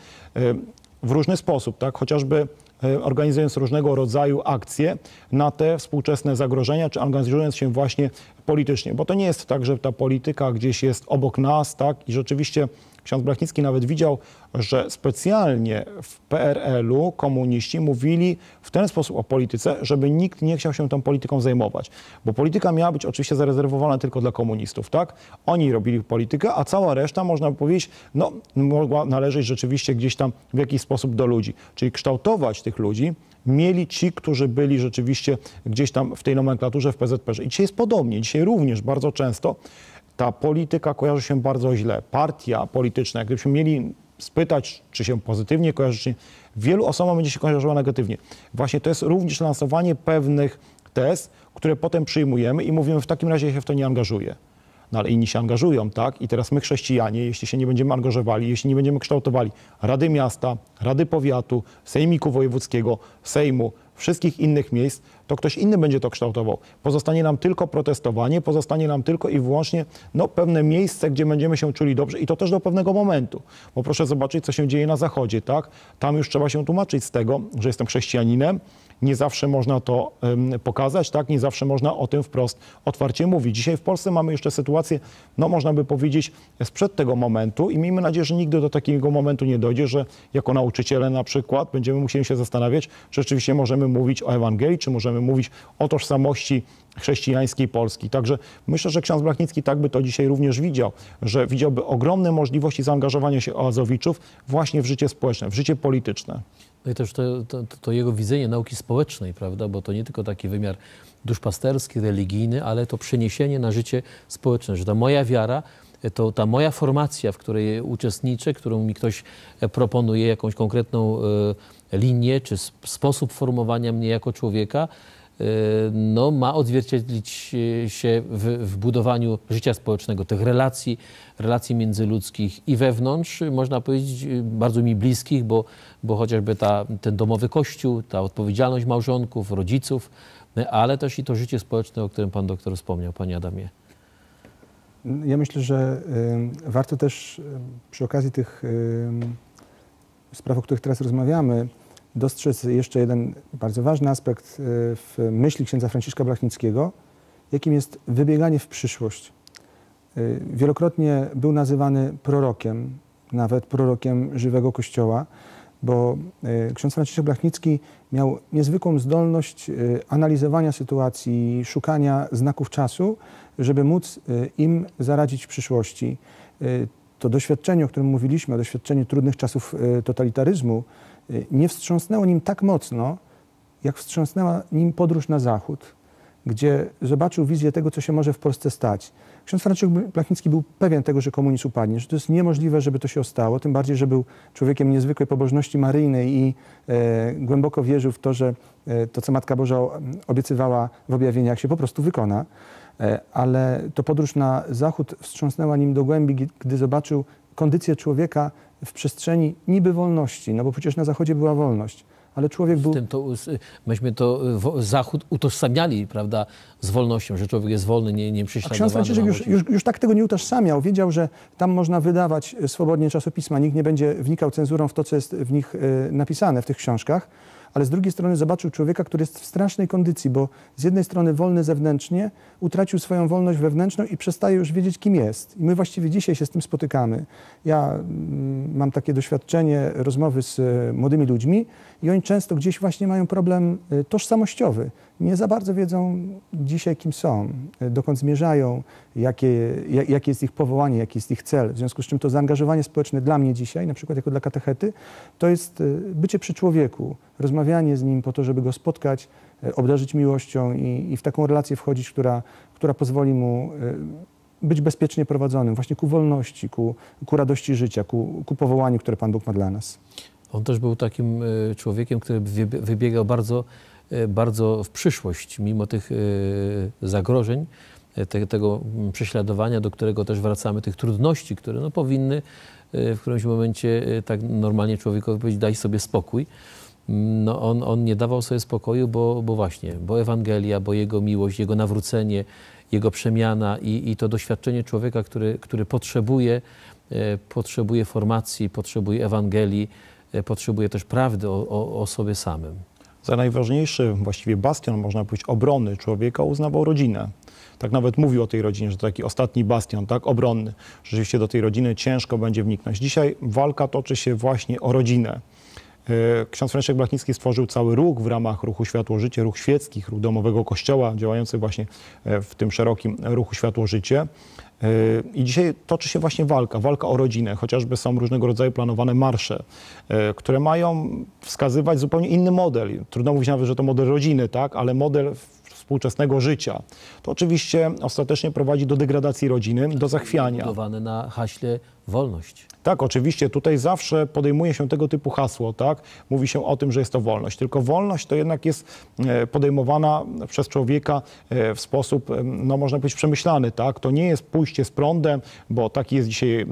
w różny sposób, tak? Chociażby organizując różnego rodzaju akcje na te współczesne zagrożenia, czy angażując się właśnie politycznie. Bo to nie jest tak, że ta polityka gdzieś jest obok nas, tak? I rzeczywiście ksiądz Blachnicki nawet widział, że specjalnie w P R L-u komuniści mówili w ten sposób o polityce, żeby nikt nie chciał się tą polityką zajmować. Bo polityka miała być oczywiście zarezerwowana tylko dla komunistów, tak? Oni robili politykę, a cała reszta, można by powiedzieć, no, mogła należeć rzeczywiście gdzieś tam w jakiś sposób do ludzi. Czyli kształtować tych ludzi mieli ci, którzy byli rzeczywiście gdzieś tam w tej nomenklaturze w P Z P R. I dzisiaj jest podobnie. Dzisiaj również bardzo często ta polityka kojarzy się bardzo źle. Partia polityczna, gdybyśmy mieli spytać, czy się pozytywnie kojarzy, czy nie, wielu osobom będzie się kojarzyła negatywnie. Właśnie to jest również lansowanie pewnych tez, które potem przyjmujemy i mówimy, w takim razie się w to nie angażuje. No ale inni się angażują, tak? I teraz my chrześcijanie, jeśli się nie będziemy angażowali, jeśli nie będziemy kształtowali Rady Miasta, Rady Powiatu, Sejmiku Wojewódzkiego, Sejmu, wszystkich innych miejsc, to ktoś inny będzie to kształtował. Pozostanie nam tylko protestowanie, pozostanie nam tylko i wyłącznie no, pewne miejsce, gdzie będziemy się czuli dobrze i to też do pewnego momentu. Bo proszę zobaczyć, co się dzieje na Zachodzie, tak? Tam już trzeba się tłumaczyć z tego, że jestem chrześcijaninem. Nie zawsze można to um, pokazać, tak? Nie zawsze można o tym wprost otwarcie mówić. Dzisiaj w Polsce mamy jeszcze sytuację, no można by powiedzieć, sprzed tego momentu i miejmy nadzieję, że nigdy do takiego momentu nie dojdzie, że jako nauczyciele na przykład będziemy musieli się zastanawiać, czy rzeczywiście możemy mówić o Ewangelii, czy możemy mówić o tożsamości chrześcijańskiej Polski. Także myślę, że ksiądz Blachnicki tak by to dzisiaj również widział, że widziałby ogromne możliwości zaangażowania się oazowiczów właśnie w życie społeczne, w życie polityczne. No i też to, to, to jego widzenie nauki społecznej, prawda, bo to nie tylko taki wymiar duszpasterski, religijny, ale to przeniesienie na życie społeczne, że ta moja wiara, to ta moja formacja, w której uczestniczę, którą mi ktoś proponuje, jakąś konkretną e, linię, czy sp- sposób formowania mnie jako człowieka, e, no, ma odzwierciedlić się w, w budowaniu życia społecznego, tych relacji, relacji międzyludzkich i wewnątrz, można powiedzieć, bardzo mi bliskich, bo, bo chociażby ta, ten domowy kościół, ta odpowiedzialność małżonków, rodziców, ale też i to życie społeczne, o którym pan doktor wspomniał, panie Adamie. Ja myślę, że y, warto też y, przy okazji tych y, spraw, o których teraz rozmawiamy, dostrzec jeszcze jeden bardzo ważny aspekt y, w myśli księdza Franciszka Blachnickiego, jakim jest wybieganie w przyszłość. Y, wielokrotnie był nazywany prorokiem, nawet prorokiem żywego Kościoła, bo y, ksiądz Franciszek Blachnicki miał niezwykłą zdolność y, analizowania sytuacji, szukania znaków czasu, żeby móc y, im zaradzić w przyszłości. Y, to doświadczenie, o którym mówiliśmy, o doświadczeniu trudnych czasów y, totalitaryzmu, y, nie wstrząsnęło nim tak mocno, jak wstrząsnęła nim podróż na Zachód, gdzie zobaczył wizję tego, co się może w Polsce stać. Ksiądz Franciszek Blachnicki był pewien tego, że komunizm upadnie, że to jest niemożliwe, żeby to się stało, tym bardziej, że był człowiekiem niezwykłej pobożności maryjnej i e, głęboko wierzył w to, że e, to, co Matka Boża obiecywała w objawieniach, się po prostu wykona. E, ale to podróż na Zachód wstrząsnęła nim do głębi, gdy zobaczył kondycję człowieka w przestrzeni niby wolności, no bo przecież na Zachodzie była wolność. Ale człowiek był... W tym to, myśmy to Zachód utożsamiali, prawda, z wolnością, że człowiek jest wolny, nie, nie prześladowany. A ksiądz Franciszek już, już, już tak tego nie utożsamiał. Wiedział, że tam można wydawać swobodnie czasopisma. Nikt nie będzie wnikał cenzurą w to, co jest w nich napisane, w tych książkach. Ale z drugiej strony zobaczył człowieka, który jest w strasznej kondycji, bo z jednej strony wolny zewnętrznie, utracił swoją wolność wewnętrzną i przestaje już wiedzieć, kim jest. I my właściwie dzisiaj się z tym spotykamy. Ja mm, mam takie doświadczenie rozmowy z y, młodymi ludźmi i oni często gdzieś właśnie mają problem y, tożsamościowy. Nie za bardzo wiedzą dzisiaj, kim są, y, dokąd zmierzają, jakie, jak, jakie jest ich powołanie, jaki jest ich cel. W związku z czym to zaangażowanie społeczne dla mnie dzisiaj, na przykład jako dla katechety, to jest y, bycie przy człowieku, rozmawianie z nim po to, żeby go spotkać, obdarzyć miłością i, i w taką relację wchodzić, która, która pozwoli mu być bezpiecznie prowadzonym, właśnie ku wolności, ku, ku radości życia, ku, ku powołaniu, które Pan Bóg ma dla nas. On też był takim e, człowiekiem, który wybiegał, wybiegał bardzo, e, bardzo w przyszłość, mimo tych e, zagrożeń, e, te, tego prześladowania, do którego też wracamy, tych trudności, które no, powinny e, w którymś momencie e, tak normalnie człowiekowi powiedzieć, daj sobie spokój. No on, on nie dawał sobie spokoju, bo, bo właśnie, bo Ewangelia, bo Jego miłość, Jego nawrócenie, Jego przemiana i, i to doświadczenie człowieka, który, który potrzebuje, e, potrzebuje formacji, potrzebuje Ewangelii, e, potrzebuje też prawdy o, o, o sobie samym. Za najważniejszy właściwie bastion, można powiedzieć, obrony człowieka uznawał rodzinę. Tak nawet mówił o tej rodzinie, że to taki ostatni bastion, tak, obronny. Rzeczywiście do tej rodziny ciężko będzie wniknąć. Dzisiaj walka toczy się właśnie o rodzinę. Ksiądz Franciszek Blachnicki stworzył cały ruch w ramach ruchu Światło Życie, ruch świeckich, ruch domowego kościoła, działający właśnie w tym szerokim ruchu Światło Życie. I dzisiaj toczy się właśnie walka, walka o rodzinę. Chociażby są różnego rodzaju planowane marsze, które mają wskazywać zupełnie inny model. Trudno mówić nawet, że to model rodziny, tak, ale model współczesnego życia. To oczywiście ostatecznie prowadzi do degradacji rodziny, do zachwiania. Budowane na haśle wolność. Tak, oczywiście tutaj zawsze podejmuje się tego typu hasło, tak? Mówi się o tym, że jest to wolność. Tylko wolność to jednak jest podejmowana przez człowieka w sposób, no można powiedzieć, przemyślany, tak? To nie jest pójście z prądem, bo taki jest dzisiaj,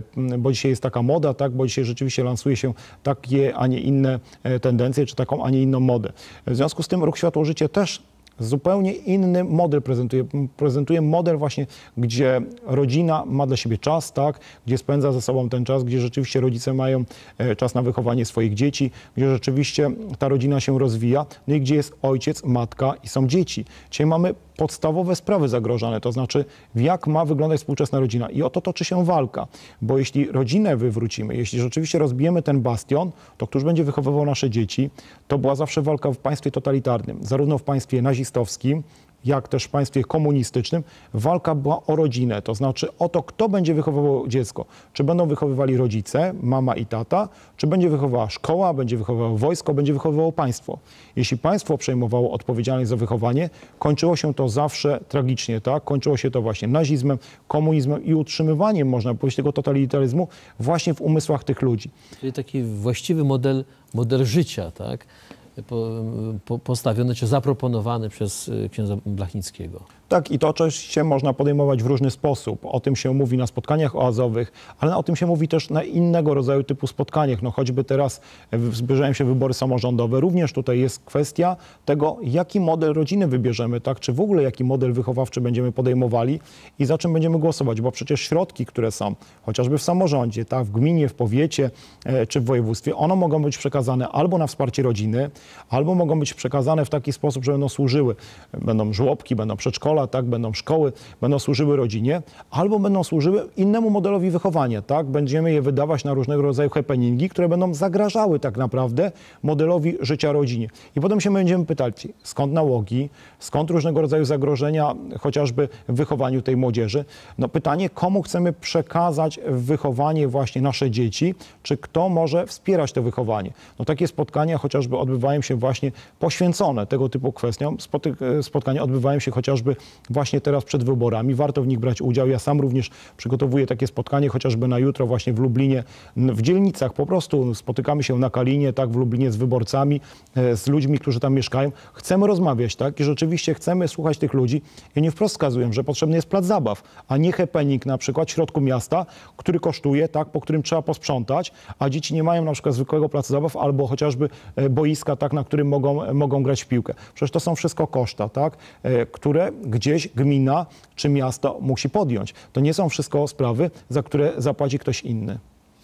bo dzisiaj jest taka moda, tak? Bo dzisiaj rzeczywiście lansuje się takie, a nie inne tendencje, czy taką, a nie inną modę. W związku z tym ruch Światło Życie też zupełnie inny model prezentuje. Prezentuje model właśnie, gdzie rodzina ma dla siebie czas, tak? Gdzie spędza ze sobą ten czas, gdzie rzeczywiście rodzice mają czas na wychowanie swoich dzieci, gdzie rzeczywiście ta rodzina się rozwija, no i gdzie jest ojciec, matka i są dzieci. Dzisiaj mamy podstawowe sprawy zagrożone, to znaczy jak ma wyglądać współczesna rodzina. I o to toczy się walka, bo jeśli rodzinę wywrócimy, jeśli rzeczywiście rozbijemy ten bastion, to któż będzie wychowywał nasze dzieci? To była zawsze walka w państwie totalitarnym, zarówno w państwie nazistowskim, jak też w państwie komunistycznym, walka była o rodzinę, to znaczy o to, kto będzie wychowywał dziecko. Czy będą wychowywali rodzice, mama i tata, czy będzie wychowywała szkoła, będzie wychowywało wojsko, będzie wychowywało państwo. Jeśli państwo przejmowało odpowiedzialność za wychowanie, kończyło się to zawsze tragicznie, tak? Kończyło się to właśnie nazizmem, komunizmem i utrzymywaniem, można powiedzieć, tego totalitaryzmu właśnie w umysłach tych ludzi. Czyli taki właściwy model, model życia, tak? Po, po, postawiony czy zaproponowany przez księdza Blachnickiego. Tak, i to oczywiście można podejmować w różny sposób. O tym się mówi na spotkaniach oazowych, ale o tym się mówi też na innego rodzaju typu spotkaniach. No choćby teraz zbliżają się wybory samorządowe. Również tutaj jest kwestia tego, jaki model rodziny wybierzemy, tak? Czy w ogóle jaki model wychowawczy będziemy podejmowali i za czym będziemy głosować, bo przecież środki, które są chociażby w samorządzie, tak? W gminie, w powiecie e, czy w województwie, one mogą być przekazane albo na wsparcie rodziny, albo mogą być przekazane w taki sposób, że będą służyły. Będą żłobki, będą przedszkola, tak, będą szkoły, będą służyły rodzinie, albo będą służyły innemu modelowi wychowania, tak, będziemy je wydawać na różnego rodzaju happeningi, które będą zagrażały tak naprawdę modelowi życia rodzinie. I potem się będziemy pytać, skąd nałogi, skąd różnego rodzaju zagrożenia, chociażby w wychowaniu tej młodzieży. No pytanie, komu chcemy przekazać wychowanie właśnie nasze dzieci, czy kto może wspierać to wychowanie. No takie spotkania chociażby odbywają się właśnie poświęcone tego typu kwestiom. Spotkania odbywają się chociażby właśnie teraz przed wyborami. Warto w nich brać udział. Ja sam również przygotowuję takie spotkanie chociażby na jutro właśnie w Lublinie, w dzielnicach. Po prostu spotykamy się na Kalinie, tak, w Lublinie z wyborcami, z ludźmi, którzy tam mieszkają. Chcemy rozmawiać, tak, i rzeczywiście chcemy słuchać tych ludzi. I oni wprost wskazują, że potrzebny jest plac zabaw, a nie happening na przykład w środku miasta, który kosztuje, tak, po którym trzeba posprzątać, a dzieci nie mają na przykład zwykłego placu zabaw albo chociażby boiska, tak, na którym mogą, mogą grać w piłkę. Przecież to są wszystko koszta, tak, które gdzieś gmina czy miasto musi podjąć. To nie są wszystko sprawy, za które zapłaci ktoś inny.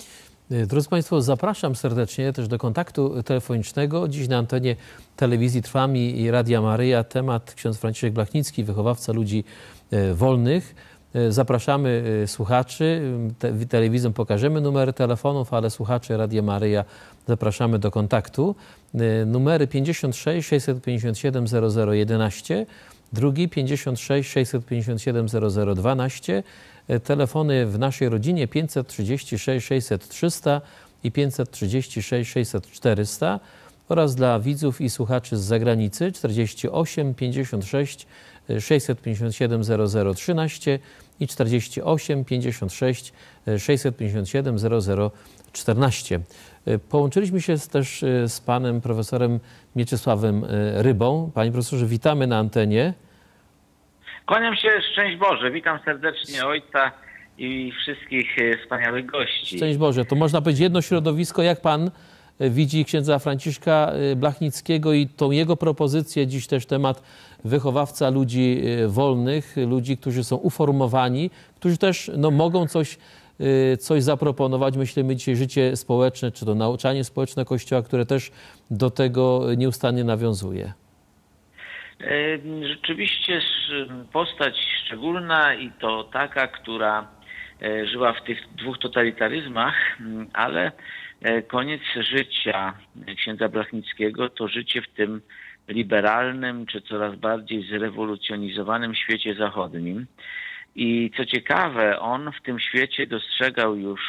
Drodzy Państwo, zapraszam serdecznie też do kontaktu telefonicznego. Dziś na antenie telewizji Trwami i Radia Maryja temat ksiądz Franciszek Blachnicki, wychowawca ludzi wolnych. Zapraszamy słuchaczy. Te, telewizją pokażemy numery telefonów, ale słuchaczy Radia Maryja zapraszamy do kontaktu. Numery pięćdziesiąt sześć sześćset pięćdziesiąt siedem zero zero jedenaście, drugi pięćdziesiąt sześć sześćset pięćdziesiąt siedem zero zero dwanaście, telefony w naszej rodzinie pięćset trzydzieści sześć sześćset trzysta i pięćset trzydzieści sześć sześćset czterysta oraz dla widzów i słuchaczy z zagranicy czterdzieści osiem pięćdziesiąt sześć sześćset pięćdziesiąt siedem zero zero trzynaście i czterdzieści osiem pięćdziesiąt sześć sześćset pięćdziesiąt siedem zero zero czternaście. Połączyliśmy się też z panem profesorem Mieczysławem Rybą. Panie profesorze, witamy na antenie. Kłaniam się, szczęść Boże. Witam serdecznie ojca i wszystkich wspaniałych gości. Szczęść Boże. To można powiedzieć jedno środowisko. Jak pan widzi księdza Franciszka Blachnickiego i tą jego propozycję, dziś też temat wychowawca ludzi wolnych, ludzi, którzy są uformowani, którzy też no, mogą coś, coś zaproponować. Myślimy dzisiaj życie społeczne, czy to nauczanie społeczne Kościoła, które też do tego nieustannie nawiązuje. Rzeczywiście postać szczególna i to taka, która żyła w tych dwóch totalitaryzmach, ale koniec życia księdza Blachnickiego to życie w tym liberalnym, czy coraz bardziej zrewolucjonizowanym świecie zachodnim. I co ciekawe, on w tym świecie dostrzegał już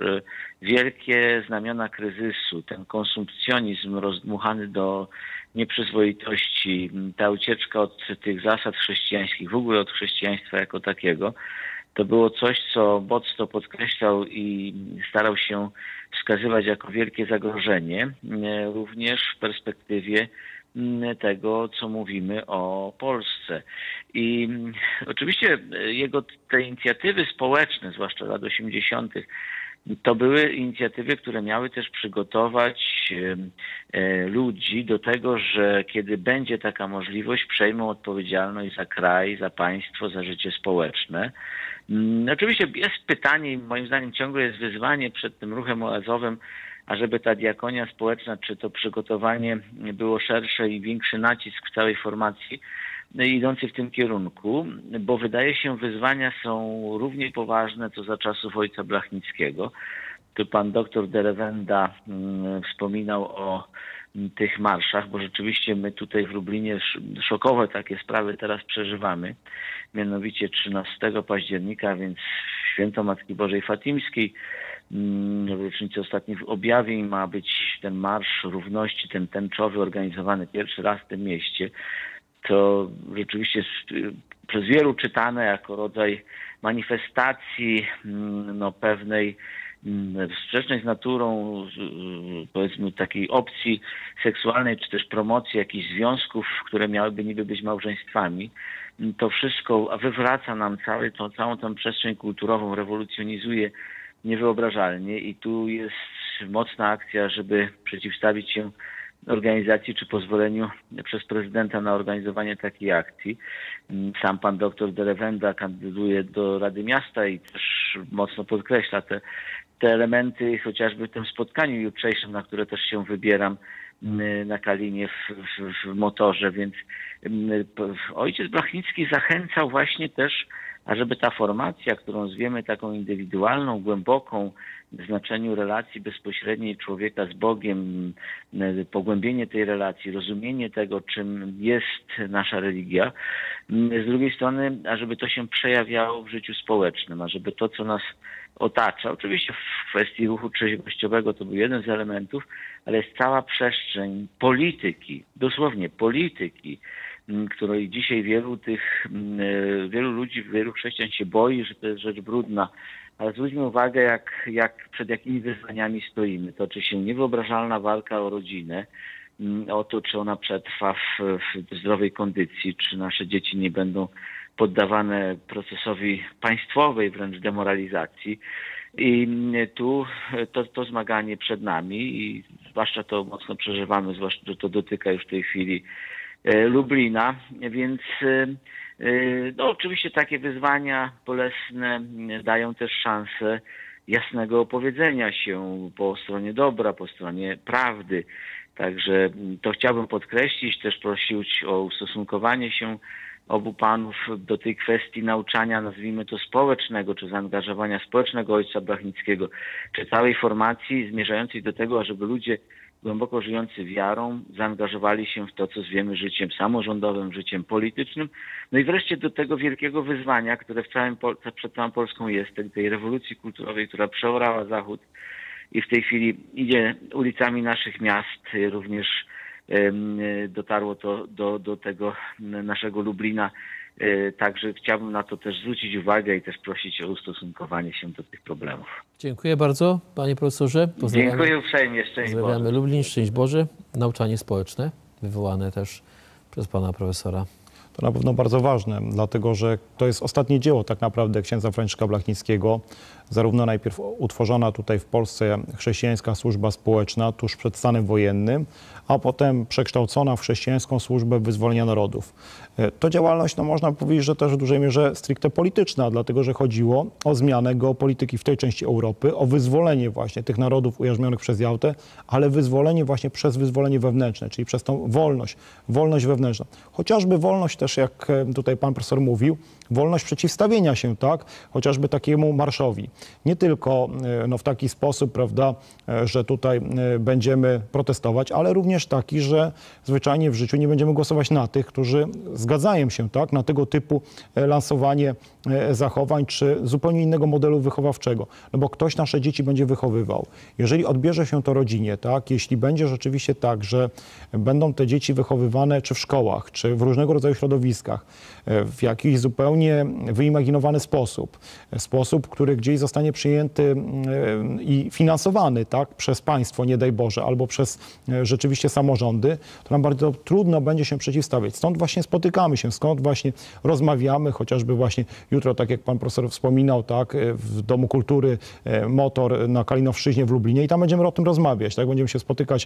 wielkie znamiona kryzysu, ten konsumpcjonizm rozdmuchany do nieprzyzwoitości, ta ucieczka od tych zasad chrześcijańskich, w ogóle od chrześcijaństwa jako takiego. To było coś, co mocno podkreślał i starał się wskazywać jako wielkie zagrożenie, również w perspektywie tego, co mówimy o Polsce. I oczywiście jego te inicjatywy społeczne, zwłaszcza lat osiemdziesiątych, to były inicjatywy, które miały też przygotować ludzi do tego, że kiedy będzie taka możliwość, przejmą odpowiedzialność za kraj, za państwo, za życie społeczne. Oczywiście jest pytanie, moim zdaniem ciągle jest wyzwanie przed tym ruchem oazowym, ażeby ta diakonia społeczna, czy to przygotowanie było szersze i większy nacisk w całej formacji idący w tym kierunku, bo wydaje się wyzwania są równie poważne, co za czasów ojca Blachnickiego. Tu pan doktor Derewenda wspominał o tych marszach, bo rzeczywiście my tutaj w Lublinie szokowe takie sprawy teraz przeżywamy. Mianowicie trzynastego października, więc święto Matki Bożej Fatimskiej, w rocznicy ostatnich objawień ma być ten Marsz Równości, ten tęczowy, organizowany pierwszy raz w tym mieście. To rzeczywiście jest przez wielu czytane jako rodzaj manifestacji no, pewnej sprzecznej z naturą, powiedzmy takiej opcji seksualnej, czy też promocji jakichś związków, które miałyby niby być małżeństwami. To wszystko wywraca nam cały, to, całą tę przestrzeń kulturową, rewolucjonizuje niewyobrażalnie i tu jest mocna akcja, żeby przeciwstawić się organizacji czy pozwoleniu przez prezydenta na organizowanie takiej akcji. Sam pan doktor Derewenda kandyduje do Rady Miasta i też mocno podkreśla te, te elementy, chociażby w tym spotkaniu jutrzejszym, na które też się wybieram na Kalinie w, w, w motorze, więc ojciec Blachnicki zachęcał właśnie też, ażeby ta formacja, którą zwiemy taką indywidualną, głęboką, w znaczeniu relacji bezpośredniej człowieka z Bogiem, pogłębienie tej relacji, rozumienie tego, czym jest nasza religia. Z drugiej strony, ażeby to się przejawiało w życiu społecznym, ażeby to, co nas otacza, oczywiście w kwestii ruchu trzeźwościowego to był jeden z elementów, ale jest cała przestrzeń polityki, dosłownie polityki, której dzisiaj wielu tych, wielu ludzi, wielu chrześcijan się boi, że to jest rzecz brudna. Ale zwróćmy uwagę, jak, jak przed jakimi wyzwaniami stoimy. Toczy się niewyobrażalna walka o rodzinę, o to, czy ona przetrwa w, w zdrowej kondycji, czy nasze dzieci nie będą poddawane procesowi państwowej wręcz demoralizacji. I tu to, to zmaganie przed nami i zwłaszcza to mocno przeżywamy, zwłaszcza, że to dotyka już w tej chwili Lublina, więc no, oczywiście takie wyzwania bolesne dają też szansę jasnego opowiedzenia się po stronie dobra, po stronie prawdy. Także to chciałbym podkreślić, też prosić o ustosunkowanie się obu panów do tej kwestii nauczania, nazwijmy to społecznego, czy zaangażowania społecznego ojca Blachnickiego, czy całej formacji zmierzającej do tego, ażeby ludzie głęboko żyjący wiarą zaangażowali się w to, co zwiemy życiem samorządowym, życiem politycznym. No i wreszcie do tego wielkiego wyzwania, które w całym Pol- przed całą Polską jest, tej rewolucji kulturowej, która przeorała Zachód i w tej chwili idzie ulicami naszych miast. Również dotarło to do, do tego naszego Lublina Także chciałbym na to też zwrócić uwagę i też prosić o ustosunkowanie się do tych problemów. Dziękuję bardzo, panie profesorze. Dziękuję uprzejmie. Szczęść Pozdrawiamy Boże. Lublin, szczęść Boże. Nauczanie społeczne, wywołane też przez pana profesora. To na pewno bardzo ważne, dlatego że to jest ostatnie dzieło tak naprawdę księdza Franciszka Blachnickiego. Zarówno najpierw utworzona tutaj w Polsce chrześcijańska służba społeczna tuż przed stanem wojennym, a potem przekształcona w chrześcijańską służbę wyzwolenia narodów. To działalność, no można powiedzieć, że też w dużej mierze stricte polityczna, dlatego że chodziło o zmianę geopolityki w tej części Europy, o wyzwolenie właśnie tych narodów ujarzmionych przez Jałtę, ale wyzwolenie właśnie przez wyzwolenie wewnętrzne, czyli przez tą wolność, wolność wewnętrzną. Chociażby wolność też, jak tutaj pan profesor mówił, wolność przeciwstawienia się, tak, chociażby takiemu marszowi. Nie tylko no, w taki sposób, prawda, że tutaj będziemy protestować, ale również taki, że zwyczajnie w życiu nie będziemy głosować na tych, którzy zgadzają się, tak, na tego typu lansowanie zachowań, czy zupełnie innego modelu wychowawczego. No bo ktoś nasze dzieci będzie wychowywał. Jeżeli odbierze się to rodzinie, tak, jeśli będzie rzeczywiście tak, że będą te dzieci wychowywane czy w szkołach, czy w różnego rodzaju środowiskach, w jakiś zupełnie wyimaginowany sposób, sposób, który gdzieś zostanie przyjęty i finansowany, tak, przez państwo, nie daj Boże, albo przez rzeczywiście samorządy, to nam bardzo trudno będzie się przeciwstawiać. Stąd właśnie spotykamy się, skąd właśnie rozmawiamy, chociażby właśnie jutro, tak jak pan profesor wspominał, tak, w Domu Kultury Motor na Kalinowszczyźnie w Lublinie i tam będziemy o tym rozmawiać, tak, będziemy się spotykać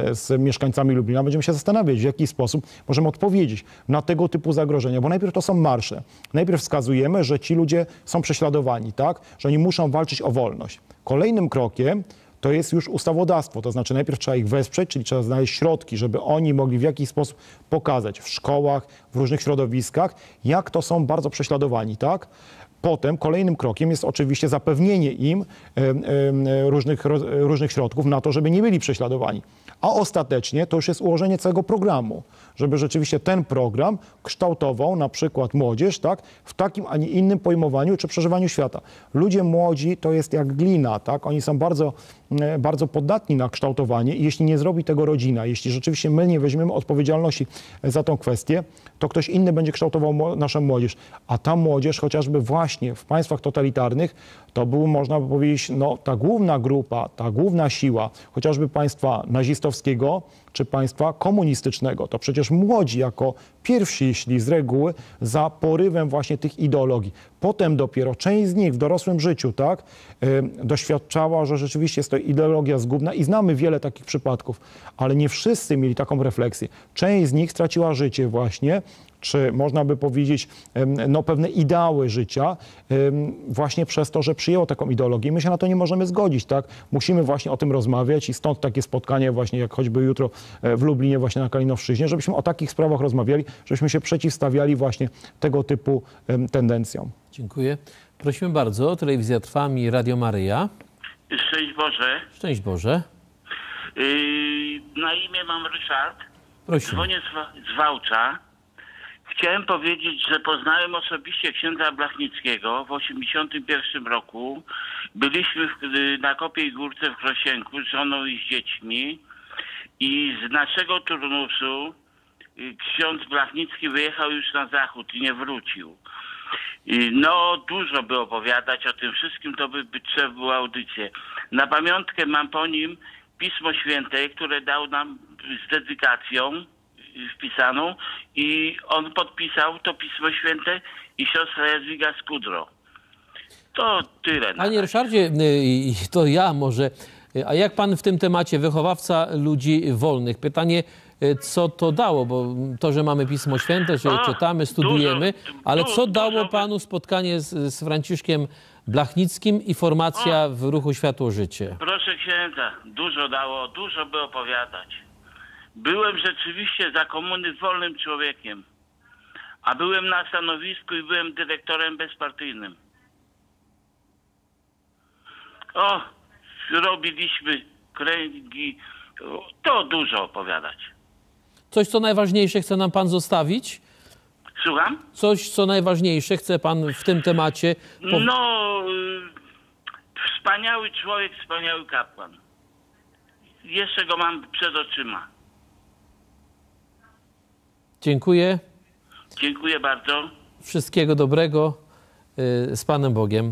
z mieszkańcami Lublina, będziemy się zastanawiać, w jaki sposób możemy odpowiedzieć na tego typu zagrożenia, bo najpierw to są marsze. Najpierw wskazujemy, że ci ludzie są prześladowani, tak, że oni muszą walczyć o wolność. Kolejnym krokiem to jest już ustawodawstwo, to znaczy najpierw trzeba ich wesprzeć, czyli trzeba znaleźć środki, żeby oni mogli w jakiś sposób pokazać w szkołach, w różnych środowiskach, jak to są bardzo prześladowani, tak? Potem kolejnym krokiem jest oczywiście zapewnienie im e, e, różnych, ro, różnych środków na to, żeby nie byli prześladowani. A ostatecznie to już jest ułożenie całego programu, żeby rzeczywiście ten program kształtował na przykład młodzież, tak, w takim, a nie innym pojmowaniu czy przeżywaniu świata. Ludzie młodzi to jest jak glina, tak? Oni są bardzo, bardzo podatni na kształtowanie i jeśli nie zrobi tego rodzina, jeśli rzeczywiście my nie weźmiemy odpowiedzialności za tą kwestię, to ktoś inny będzie kształtował naszą młodzież. A ta młodzież chociażby właśnie w państwach totalitarnych to był, można by powiedzieć, no, ta główna grupa, ta główna siła, chociażby państwa nazistowskiego czy państwa komunistycznego. To przecież młodzi jako pierwsi szli z reguły za porywem właśnie tych ideologii. Potem dopiero część z nich w dorosłym życiu, tak, yy, doświadczała, że rzeczywiście jest to ideologia zgubna i znamy wiele takich przypadków, ale nie wszyscy mieli taką refleksję. Część z nich straciła życie właśnie, czy można by powiedzieć, no, pewne ideały życia właśnie przez to, że przyjęło taką ideologię. My się na to nie możemy zgodzić, tak? Musimy właśnie o tym rozmawiać i stąd takie spotkanie właśnie, jak choćby jutro w Lublinie, właśnie na Kalinowszczyźnie, żebyśmy o takich sprawach rozmawiali, żebyśmy się przeciwstawiali właśnie tego typu tendencjom. Dziękuję. Prosimy bardzo. Telewizja Trwam i Radio Maryja. Szczęść Boże. Szczęść Boże. Yy, na imię mam Ryszard. Prosimy. Dzwonię z, z Wałcza. Chciałem powiedzieć, że poznałem osobiście księdza Blachnickiego w osiemdziesiątym pierwszym roku. Byliśmy w, na Kopiej Górce w Krosienku z żoną i z dziećmi i z naszego turnusu ksiądz Blachnicki wyjechał już na zachód i nie wrócił. No, dużo by opowiadać o tym wszystkim, to by, by trzeba było audycję. Na pamiątkę mam po nim Pismo Święte, które dał nam z dedykacją wpisaną i on podpisał to Pismo Święte i siostra Jadwiga Skudro. To tyle. Panie Ryszardzie, to ja może. A jak pan w tym temacie, wychowawca ludzi wolnych? Pytanie, co to dało? Bo to, że mamy Pismo Święte, że o, czytamy, studiujemy, dużo, ale co dało dużo, panu spotkanie z, z Franciszkiem Blachnickim i formacja o, w ruchu Światło Życie? Proszę księdza, dużo dało, dużo by opowiadać. Byłem rzeczywiście za komuny wolnym człowiekiem, a byłem na stanowisku i byłem dyrektorem bezpartyjnym. O, robiliśmy kręgi, to dużo opowiadać. Coś, co najważniejsze chce nam pan zostawić? Słucham? Coś, co najważniejsze chce pan w tym temacie? Po... No, y, wspaniały człowiek, wspaniały kapłan. Jeszcze go mam przed oczyma. Dziękuję. Dziękuję bardzo. wszystkiego dobrego, z Panem Bogiem.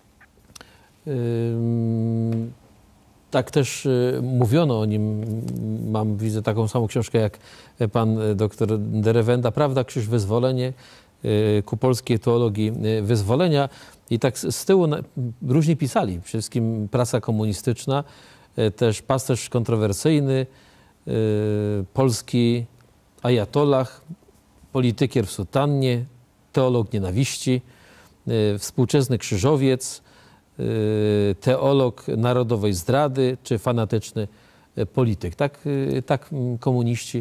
Tak też mówiono o nim, mam, widzę taką samą książkę jak pan doktor Derewenda, Prawda, Krzyż, Wyzwolenie, ku polskiej teologii wyzwolenia. I tak z tyłu różni pisali, przede wszystkim prasa komunistyczna, też pasterz kontrowersyjny, polski ajatollah, politykier w sutannie, teolog nienawiści, współczesny krzyżowiec, teolog narodowej zdrady czy fanatyczny polityk. Tak, tak komuniści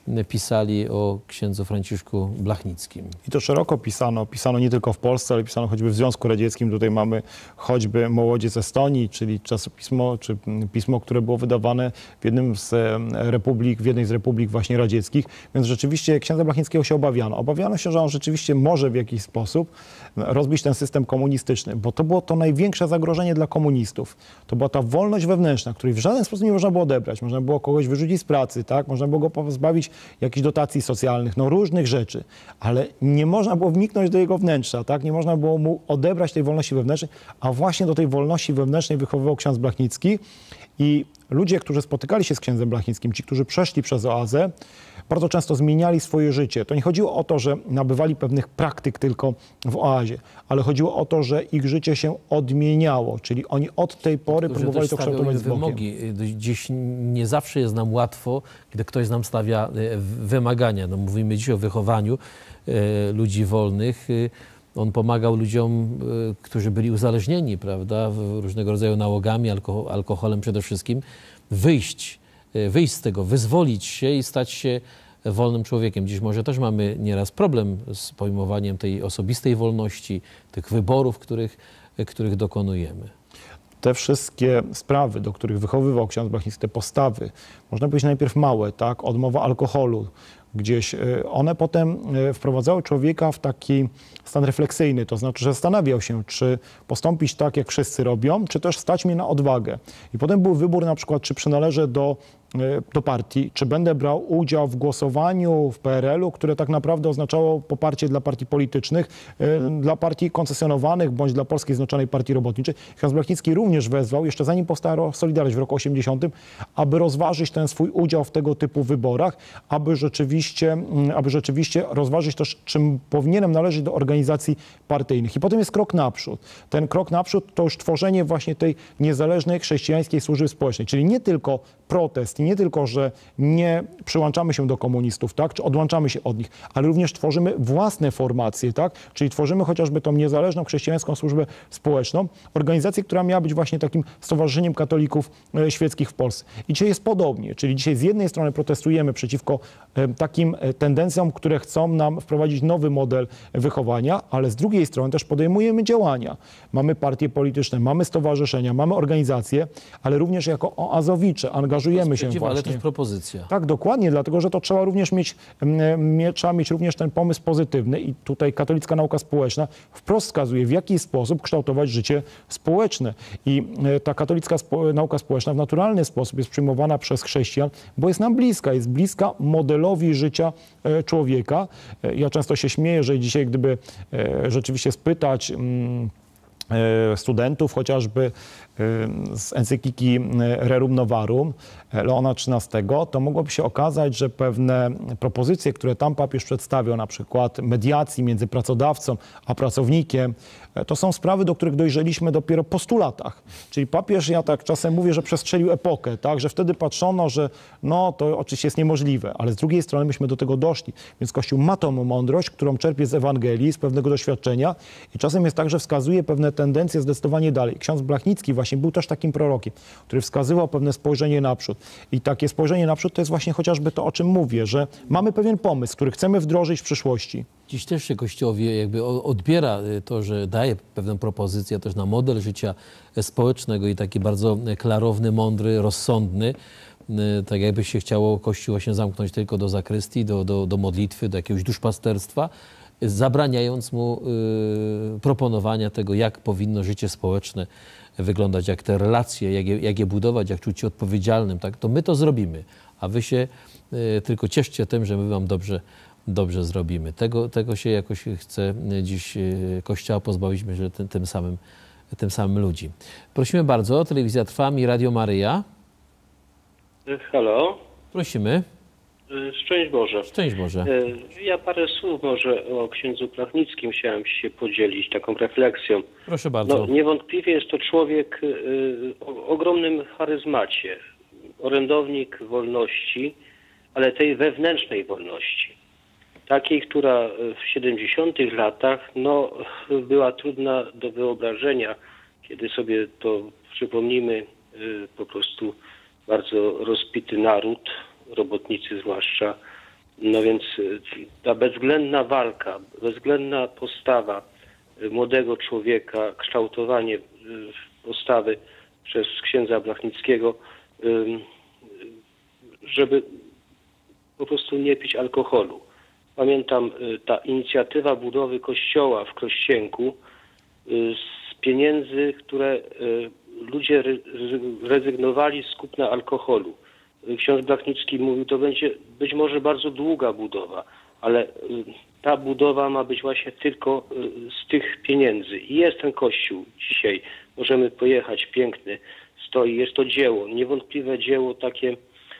pisali o księdzu Franciszku Blachnickim. I to szeroko pisano. Pisano nie tylko w Polsce, ale pisano choćby w Związku Radzieckim. Tutaj mamy choćby Mołodziec Estonii, czyli czasopismo, czy pismo, które było wydawane w jednym z republik, w jednej z republik właśnie radzieckich. Więc rzeczywiście księdza Blachnickiego się obawiano. Obawiano się, że on rzeczywiście może w jakiś sposób rozbić ten system komunistyczny, bo to było to największe zagrożenie dla komunistów. To była ta wolność wewnętrzna, której w żaden sposób nie można było odebrać. Można było kogoś wyrzucić z pracy, tak? Można było go pozbawić jakichś dotacji socjalnych, no różnych rzeczy, ale nie można było wniknąć do jego wnętrza, tak? Nie można było mu odebrać tej wolności wewnętrznej, a właśnie do tej wolności wewnętrznej wychowywał ksiądz Blachnicki i ludzie, którzy spotykali się z księdzem Blachnickim, ci, którzy przeszli przez oazę, bardzo często zmieniali swoje życie. To nie chodziło o to, że nabywali pewnych praktyk tylko w oazie, ale chodziło o to, że ich życie się odmieniało, czyli oni od tej pory Tylko, próbowali to kształtować z Bogiem. Wymogi. Dziś nie zawsze jest nam łatwo, gdy ktoś nam stawia wymagania. No, mówimy dziś o wychowaniu ludzi wolnych. On pomagał ludziom, którzy byli uzależnieni, prawda, różnego rodzaju nałogami, alko alkoholem przede wszystkim, wyjść, wyjść z tego, wyzwolić się i stać się wolnym człowiekiem. Dziś może też mamy nieraz problem z pojmowaniem tej osobistej wolności, tych wyborów, których, których dokonujemy. Te wszystkie sprawy, do których wychowywał ksiądz Blachnicki, te postawy, można powiedzieć najpierw małe, tak, odmowa alkoholu, gdzieś, one potem wprowadzały człowieka w taki stan refleksyjny, to znaczy, że zastanawiał się, czy postąpić tak, jak wszyscy robią, czy też stać mnie na odwagę. I potem był wybór na przykład, czy przynależę do, do partii, czy będę brał udział w głosowaniu w P R L u, które tak naprawdę oznaczało poparcie dla partii politycznych, dla partii koncesjonowanych, bądź dla Polskiej Zjednoczonej Partii Robotniczej. Ksiądz Blachnicki również wezwał, jeszcze zanim powstała Solidarność w roku osiemdziesiątym, aby rozważyć ten swój udział w tego typu wyborach, aby rzeczywiście, aby rzeczywiście rozważyć też, czym powinienem należeć do organizacji partyjnych. I potem jest krok naprzód. Ten krok naprzód to już tworzenie właśnie tej niezależnej chrześcijańskiej służby społecznej, czyli nie tylko protest, nie tylko, że nie przyłączamy się do komunistów, tak, czy odłączamy się od nich, ale również tworzymy własne formacje, tak, czyli tworzymy chociażby tą niezależną chrześcijańską służbę społeczną, organizację, która miała być właśnie takim stowarzyszeniem katolików e, świeckich w Polsce. I dzisiaj jest podobnie, czyli dzisiaj z jednej strony protestujemy przeciwko e, takim e, tendencjom, które chcą nam wprowadzić nowy model wychowania, ale z drugiej strony też podejmujemy działania. Mamy partie polityczne, mamy stowarzyszenia, mamy organizacje, ale również jako oazowicze angażujemy się właśnie. Ale też propozycja. Tak, dokładnie, dlatego że to trzeba również mieć, trzeba mieć również ten pomysł pozytywny i tutaj katolicka nauka społeczna wprost wskazuje, w jaki sposób kształtować życie społeczne. I ta katolicka spo, nauka społeczna w naturalny sposób jest przyjmowana przez chrześcijan, bo jest nam bliska, jest bliska modelowi życia człowieka. Ja często się śmieję, że dzisiaj gdyby rzeczywiście spytać studentów chociażby z encykliki Rerum Novarum Leona trzynastego, to mogłoby się okazać, że pewne propozycje, które tam papież przedstawiał, na przykład mediacji między pracodawcą a pracownikiem, to są sprawy, do których dojrzeliśmy dopiero po stu latach. Czyli papież, ja tak czasem mówię, że przestrzelił epokę, tak, że wtedy patrzono, że no to oczywiście jest niemożliwe, ale z drugiej strony myśmy do tego doszli. Więc Kościół ma tą mądrość, którą czerpie z Ewangelii, z pewnego doświadczenia i czasem jest tak, że wskazuje pewne tendencje zdecydowanie dalej. Ksiądz Blachnicki właśnie był też takim prorokiem, który wskazywał pewne spojrzenie naprzód. I takie spojrzenie naprzód to jest właśnie chociażby to, o czym mówię, że mamy pewien pomysł, który chcemy wdrożyć w przyszłości. Dziś też się Kościołowi jakby odbiera to, że daje pewną propozycję też na model życia społecznego i taki bardzo klarowny, mądry, rozsądny. Tak jakby się chciało Kościół właśnie zamknąć tylko do zakrystii, do, do, do modlitwy, do jakiegoś duszpasterstwa, zabraniając mu y, proponowania tego, jak powinno życie społeczne wyglądać, jak te relacje, jak je, jak je budować, jak czuć się odpowiedzialnym, tak? To my to zrobimy, a wy się y, tylko cieszcie tym, że my wam dobrze dobrze zrobimy. Tego, tego się jakoś chce dziś Kościoła pozbawić, myślę, tym, tym, samym, tym samym ludzi. Prosimy bardzo, Telewizja Trwam i Radio Maryja. Halo. Prosimy. Szczęść Boże. Szczęść Boże. Ja parę słów może o księdzu Blachnickim chciałem się podzielić taką refleksją. Proszę bardzo. No, niewątpliwie jest to człowiek y, o ogromnym charyzmacie, orędownik wolności, ale tej wewnętrznej wolności. Takiej, która w siedemdziesiątych latach no, była trudna do wyobrażenia, kiedy sobie to przypomnimy, y, po prostu bardzo rozbity naród, robotnicy zwłaszcza. No więc ta bezwzględna walka, bezwzględna postawa młodego człowieka, kształtowanie postawy przez księdza Blachnickiego, żeby po prostu nie pić alkoholu. Pamiętam ta inicjatywa budowy kościoła w Krościenku z pieniędzy, które ludzie rezygnowali z kupna alkoholu. Ksiądz Blachnicki mówił, to będzie być może bardzo długa budowa, ale ta budowa ma być właśnie tylko z tych pieniędzy. I jest ten kościół dzisiaj. Możemy pojechać, piękny, stoi. Jest to dzieło, niewątpliwe dzieło takie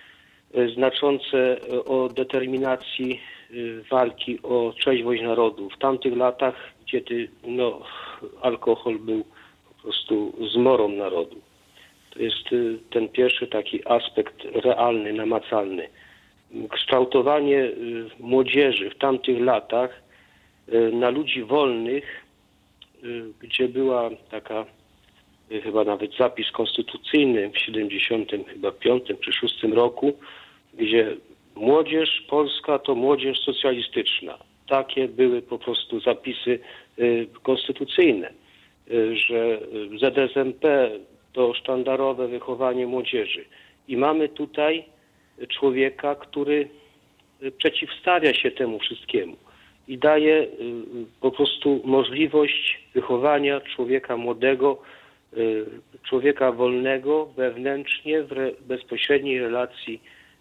znaczące o determinacji walki o trzeźwość narodu. W tamtych latach, gdzie ty, no, alkohol był po prostu zmorą narodu. To jest ten pierwszy taki aspekt realny, namacalny. Kształtowanie młodzieży w tamtych latach na ludzi wolnych, gdzie była taka chyba nawet zapis konstytucyjny w siedemdziesiątym piątym czy szóstym roku, gdzie młodzież polska to młodzież socjalistyczna. Takie były po prostu zapisy konstytucyjne, że Z S M P to sztandarowe wychowanie młodzieży. I mamy tutaj człowieka, który przeciwstawia się temu wszystkiemu i daje po prostu możliwość wychowania człowieka młodego, człowieka wolnego wewnętrznie w re, bezpośredniej relacji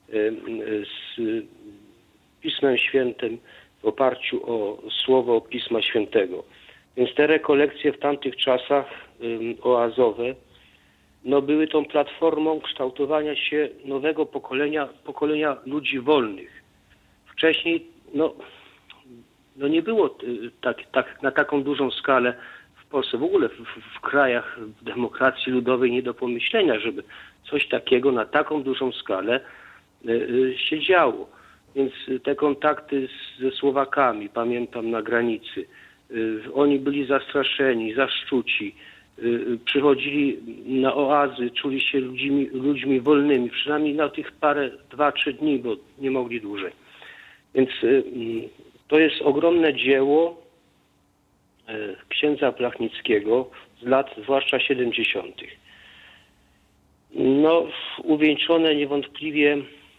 z Pismem Świętym w oparciu o słowo Pisma Świętego. Więc te rekolekcje w tamtych czasach oazowe no były tą platformą kształtowania się nowego pokolenia, pokolenia ludzi wolnych. Wcześniej no, no nie było tak, tak, na taką dużą skalę w Polsce, w ogóle w, w krajach demokracji ludowej nie do pomyślenia, żeby coś takiego na taką dużą skalę y, się działo. Więc te kontakty z, ze Słowakami, pamiętam na granicy, y, oni byli zastraszeni, zaszczuci, przychodzili na oazy, czuli się ludźmi, ludźmi wolnymi, przynajmniej na tych parę, dwa, trzy dni, bo nie mogli dłużej. Więc to jest ogromne dzieło księdza Blachnickiego z lat zwłaszcza siedemdziesiątych. No, uwieńczone niewątpliwie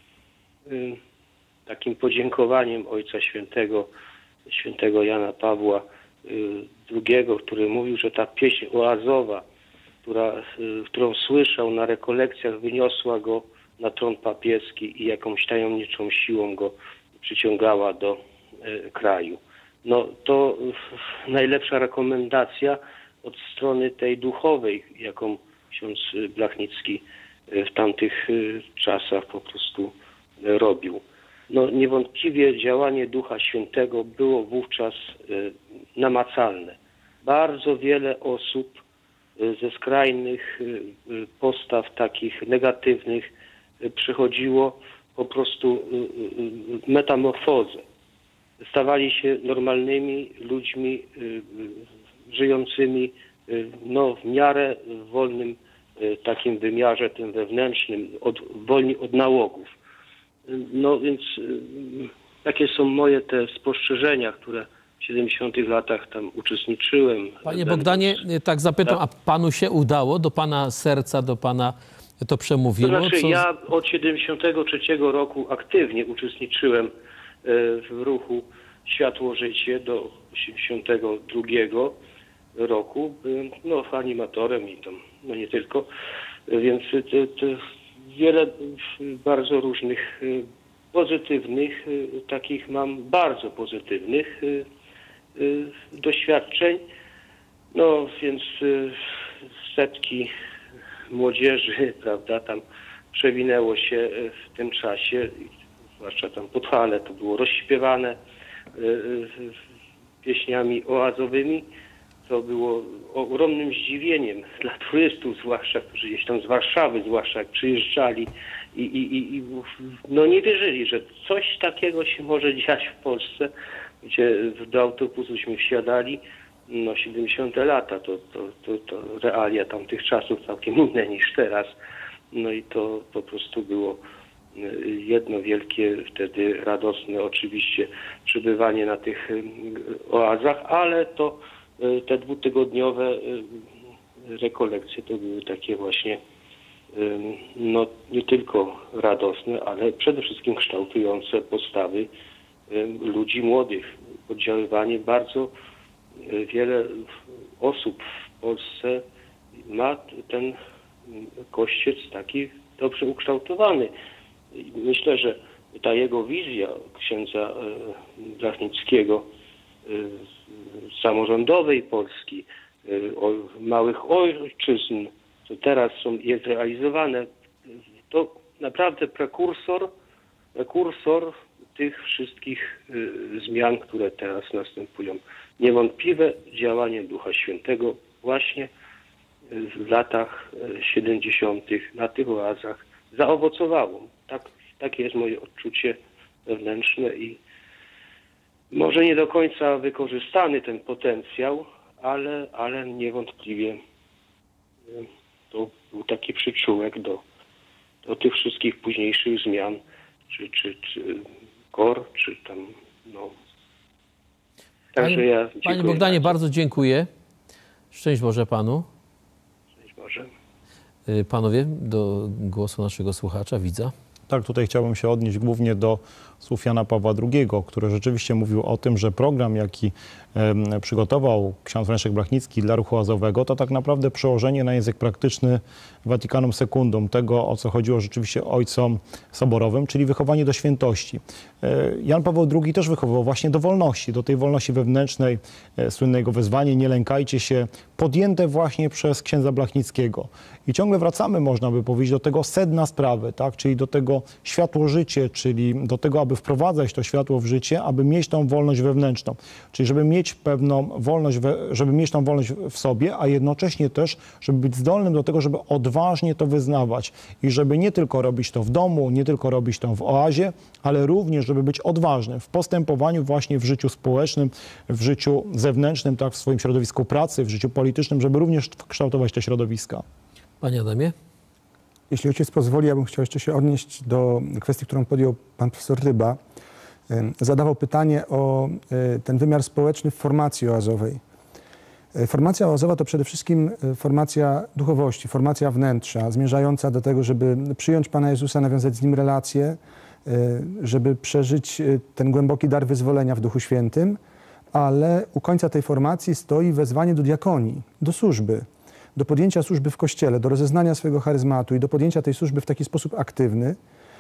takim podziękowaniem Ojca Świętego, świętego Jana Pawła drugiego, który mówił, że ta pieśń oazowa, która, którą słyszał na rekolekcjach, wyniosła go na tron papieski i jakąś tajemniczą siłą go przyciągała do e, kraju. No to najlepsza rekomendacja od strony tej duchowej, jaką ksiądz Blachnicki w tamtych czasach po prostu robił. No niewątpliwie działanie Ducha Świętego było wówczas namacalne. Bardzo wiele osób ze skrajnych postaw takich negatywnych przechodziło po prostu metamorfozę. Stawali się normalnymi ludźmi żyjącymi no, w miarę wolnym takim wymiarze, tym wewnętrznym, od, wolni od nałogów. No więc takie są moje te spostrzeżenia, które w siedemdziesiątych latach tam uczestniczyłem. Panie Bogdanie, tak zapytam, a panu się udało, do pana serca, do pana to przemówiło? To znaczy Co... ja od siedemdziesiątego trzeciego roku aktywnie uczestniczyłem w ruchu Światło Życie do osiemdziesiątego drugiego roku. Byłem no, animatorem i tam, no nie tylko, więc to, to wiele bardzo różnych pozytywnych, takich mam bardzo pozytywnych doświadczeń. No więc setki młodzieży, prawda, tam przewinęło się w tym czasie, zwłaszcza tam Podhale, to było rozśpiewane pieśniami oazowymi, co było ogromnym zdziwieniem dla turystów, zwłaszcza, którzy gdzieś tam z Warszawy, zwłaszcza jak przyjeżdżali i, i, i no nie wierzyli, że coś takiego się może dziać w Polsce, gdzie do autobusuśmy wsiadali, no siedemdziesiąte lata, to, to, to, to realia tamtych czasów całkiem inne niż teraz. No i to po prostu było jedno wielkie, wtedy radosne oczywiście przebywanie na tych oazach, ale to te dwutygodniowe rekolekcje to były takie właśnie no nie tylko radosne, ale przede wszystkim kształtujące postawy ludzi młodych. Oddziaływanie bardzo wiele osób w Polsce ma ten kościec taki dobrze ukształtowany. Myślę, że ta jego wizja księdza Blachnickiego samorządowej Polski, o małych ojczyzn, co teraz są, jest realizowane, to naprawdę prekursor, prekursor tych wszystkich zmian, które teraz następują. Niewątpliwe działanie Ducha Świętego właśnie w latach siedemdziesiątych na tych oazach zaowocowało. Tak, takie jest moje odczucie wewnętrzne i może nie do końca wykorzystany ten potencjał, ale, ale niewątpliwie to był taki przyczółek do, do tych wszystkich późniejszych zmian, czy, czy, czy K O R, czy tam, no. Także Panie, ja Panie Bogdanie, bardzo. bardzo dziękuję. Szczęść Boże Panu. Szczęść Boże. Panowie, do głosu naszego słuchacza, widza. Tak, tutaj chciałbym się odnieść głównie do słów Jana Pawła drugiego, który rzeczywiście mówił o tym, że program, jaki e, przygotował ksiądz Franciszek Blachnicki dla ruchu oazowego, to tak naprawdę przełożenie na język praktyczny Vaticanum Secundum, tego, o co chodziło rzeczywiście ojcom soborowym, czyli wychowanie do świętości. E, Jan Paweł drugi też wychowywał właśnie do wolności, do tej wolności wewnętrznej, e, słynne jego wezwanie, nie lękajcie się, podjęte właśnie przez księdza Blachnickiego. I ciągle wracamy, można by powiedzieć, do tego sedna sprawy, tak? Czyli do tego światłożycie, czyli do tego, aby wprowadzać to światło w życie, aby mieć tą wolność wewnętrzną. Czyli żeby mieć pewną wolność, żeby mieć tą wolność w sobie, a jednocześnie też, żeby być zdolnym do tego, żeby odważnie to wyznawać. I żeby nie tylko robić to w domu, nie tylko robić to w oazie, ale również, żeby być odważnym w postępowaniu właśnie w życiu społecznym, w życiu zewnętrznym, tak, w swoim środowisku pracy, w życiu politycznym, żeby również kształtować te środowiska. Panie Adamie? Jeśli ojciec pozwoli, ja bym chciał jeszcze się odnieść do kwestii, którą podjął pan profesor Ryba. Zadawał pytanie o ten wymiar społeczny w formacji oazowej. Formacja oazowa to przede wszystkim formacja duchowości, formacja wnętrza, zmierzająca do tego, żeby przyjąć Pana Jezusa, nawiązać z Nim relacje, żeby przeżyć ten głęboki dar wyzwolenia w Duchu Świętym, ale u końca tej formacji stoi wezwanie do diakonii, do służby, do podjęcia służby w Kościele, do rozeznania swojego charyzmatu i do podjęcia tej służby w taki sposób aktywny.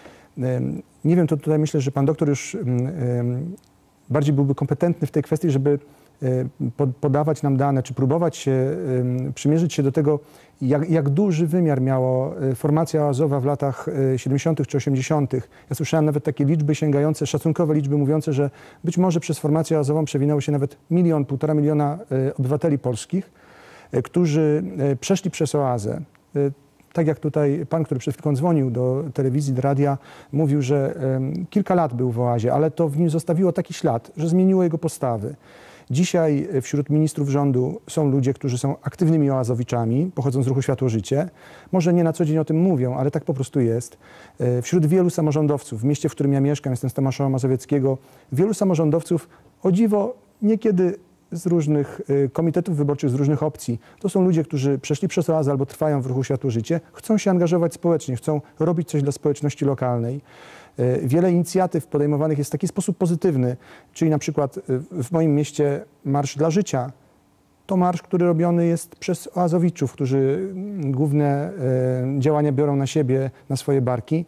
Nie wiem, to tutaj myślę, że pan doktor już bardziej byłby kompetentny w tej kwestii, żeby podawać nam dane, czy próbować się, przymierzyć się do tego, jak, jak duży wymiar miała formacja oazowa w latach siedemdziesiątych czy osiemdziesiątych. Ja słyszałem nawet takie liczby sięgające, szacunkowe liczby mówiące, że być może przez formację oazową przewinęło się nawet milion, półtora miliona obywateli polskich, którzy przeszli przez oazę. Tak jak tutaj pan, który przed chwilą dzwonił do telewizji, do radia, mówił, że kilka lat był w oazie, ale to w nim zostawiło taki ślad, że zmieniło jego postawy. Dzisiaj wśród ministrów rządu są ludzie, którzy są aktywnymi oazowiczami, pochodzą z ruchu Światło-Życie. Może nie na co dzień o tym mówią, ale tak po prostu jest. Wśród wielu samorządowców, w mieście, w którym ja mieszkam, jestem z Tomaszowa Mazowieckiego, wielu samorządowców, o dziwo, niekiedy z różnych komitetów wyborczych, z różnych opcji. To są ludzie, którzy przeszli przez oazę albo trwają w ruchu Światło-Życie, chcą się angażować społecznie, chcą robić coś dla społeczności lokalnej. Wiele inicjatyw podejmowanych jest w taki sposób pozytywny, czyli na przykład w moim mieście Marsz dla Życia. To marsz, który robiony jest przez oazowiczów, którzy główne działania biorą na siebie, na swoje barki.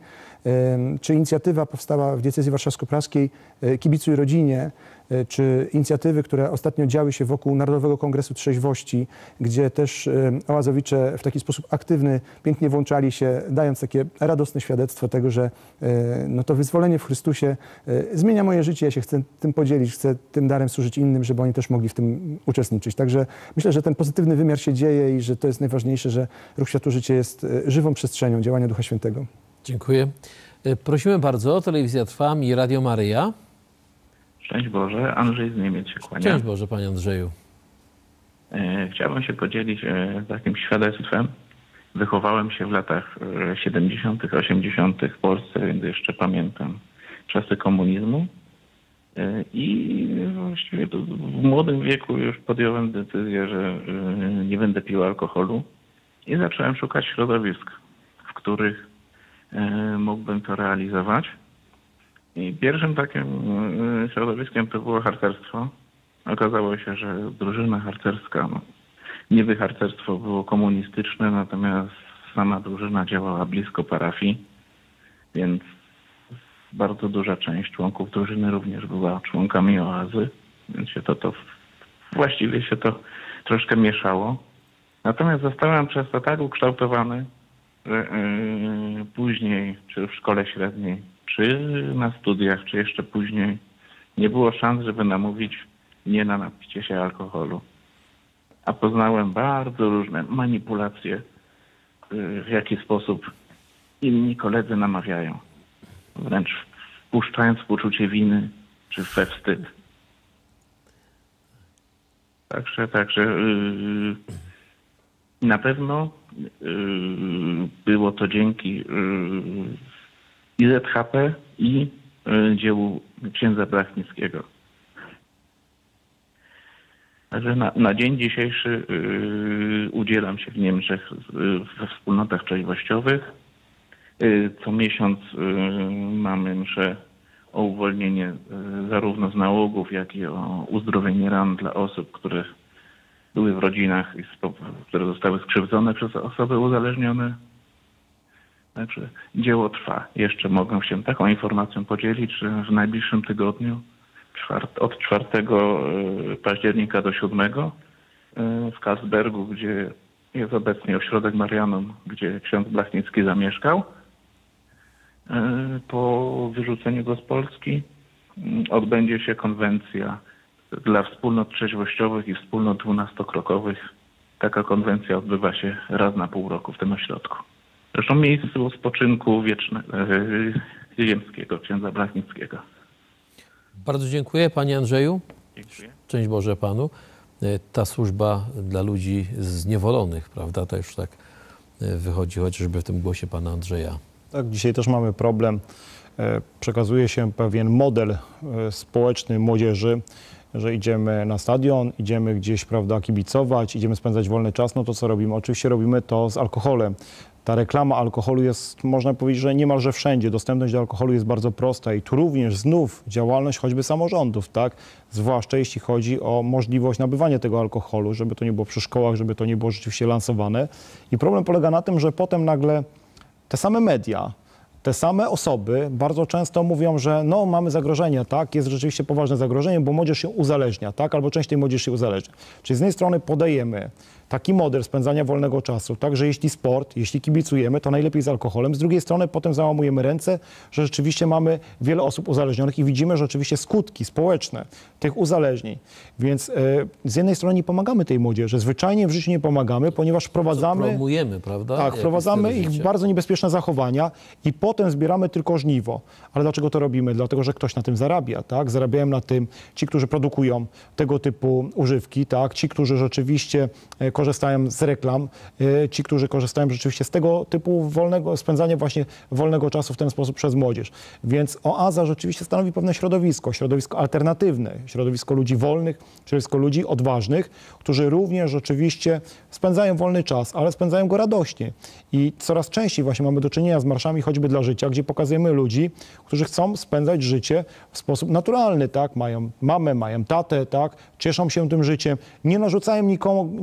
czy inicjatywa powstała w diecezji warszawsko-praskiej Kibicuj Rodzinie, czy inicjatywy, które ostatnio działy się wokół Narodowego Kongresu Trzeźwości, gdzie też oazowicze w taki sposób aktywny pięknie włączali się, dając takie radosne świadectwo tego, że no to wyzwolenie w Chrystusie zmienia moje życie, ja się chcę tym podzielić, chcę tym darem służyć innym, żeby oni też mogli w tym uczestniczyć. Także myślę, że ten pozytywny wymiar się dzieje i że to jest najważniejsze, że Ruch Światło Życie jest żywą przestrzenią działania Ducha Świętego. Dziękuję. Prosimy bardzo, Telewizja Trwam i Radio Maryja. Szczęść Boże, Andrzej z Niemiec się kłania. Szczęść Boże, Panie Andrzeju. Chciałbym się podzielić takim świadectwem. Wychowałem się w latach siedemdziesiątych, osiemdziesiątych w Polsce, więc jeszcze pamiętam czasy komunizmu. I właściwie w młodym wieku już podjąłem decyzję, że nie będę pił alkoholu i zacząłem szukać środowisk, w których mógłbym to realizować. I pierwszym takim środowiskiem to było harcerstwo. Okazało się, że drużyna harcerska, no, niby harcerstwo było komunistyczne, natomiast sama drużyna działała blisko parafii, więc bardzo duża część członków drużyny również była członkami oazy, więc się to, to właściwie się to troszkę mieszało. Natomiast zostałem przez to tak ukształtowany, że yy, później, czy w szkole średniej, czy na studiach, czy jeszcze później, nie było szans, żeby namówić nie na napicie się alkoholu. A poznałem bardzo różne manipulacje, w jaki sposób inni koledzy namawiają. Wręcz wpuszczając w poczucie winy, czy we wstyd. Także, także yy, na pewno yy, było to dzięki yy, i Z H P i y, dziełu księdza Blachnickiego. Także na, na dzień dzisiejszy y, udzielam się w Niemczech y, we wspólnotach trzeźwościowych. Y, co miesiąc y, mamy mszę o uwolnienie y, zarówno z nałogów, jak i o uzdrowienie ran dla osób, które były w rodzinach, które zostały skrzywdzone przez osoby uzależnione. Także dzieło trwa. Jeszcze mogę się taką informacją podzielić, że w najbliższym tygodniu, od czwartego października do siódmego w Karlsbergu, gdzie jest obecnie ośrodek Marianum, gdzie ksiądz Blachnicki zamieszkał, po wyrzuceniu go z Polski odbędzie się konwencja dla wspólnot trzeźwościowych i wspólnot dwunastokrokowych. Taka konwencja odbywa się raz na pół roku w tym ośrodku. Zresztą miejscu spoczynku wiecznego, ziemskiego, księdza Blachnickiego. Bardzo dziękuję, Panie Andrzeju. Dziękuję. Szczęść Boże Panu. Ta służba dla ludzi zniewolonych, prawda, to już tak wychodzi chociażby w tym głosie Pana Andrzeja. Tak, dzisiaj też mamy problem. Przekazuje się pewien model społeczny młodzieży, że idziemy na stadion, idziemy gdzieś, prawda, kibicować, idziemy spędzać wolny czas, no to co robimy? Oczywiście robimy to z alkoholem. Ta reklama alkoholu jest, można powiedzieć, że niemalże wszędzie. Dostępność do alkoholu jest bardzo prosta i tu również znów działalność choćby samorządów, tak? Zwłaszcza jeśli chodzi o możliwość nabywania tego alkoholu, żeby to nie było przy szkołach, żeby to nie było rzeczywiście lansowane. I problem polega na tym, że potem nagle te same media, te same osoby bardzo często mówią, że no mamy zagrożenie, tak, jest rzeczywiście poważne zagrożenie, bo młodzież się uzależnia, tak, albo część tej młodzieży się uzależnia. Czyli z jednej strony podajemy taki model spędzania wolnego czasu, tak, że jeśli sport, jeśli kibicujemy, to najlepiej z alkoholem. Z drugiej strony potem załamujemy ręce, że rzeczywiście mamy wiele osób uzależnionych i widzimy rzeczywiście skutki społeczne tych uzależnień. Więc e, z jednej strony nie pomagamy tej młodzieży, zwyczajnie w życiu nie pomagamy, ponieważ wprowadzamy... Promujemy, prawda? Tak, wprowadzamy ich w bardzo niebezpieczne zachowania i potem zbieramy tylko żniwo. Ale dlaczego to robimy? Dlatego, że ktoś na tym zarabia, tak? Zarabiają na tym ci, którzy produkują tego typu używki, tak? Ci, którzy rzeczywiście korzystają z reklam, ci, którzy korzystają rzeczywiście z tego typu wolnego, spędzania właśnie wolnego czasu w ten sposób przez młodzież. Więc oaza rzeczywiście stanowi pewne środowisko, środowisko alternatywne, środowisko ludzi wolnych, środowisko ludzi odważnych, którzy również rzeczywiście spędzają wolny czas, ale spędzają go radośnie. I coraz częściej właśnie mamy do czynienia z marszami choćby dla życia, gdzie pokazujemy ludzi, którzy chcą spędzać życie w sposób naturalny, tak? Mają mamę, mają tatę, tak? Cieszą się tym życiem, nie narzucają nikomu niczego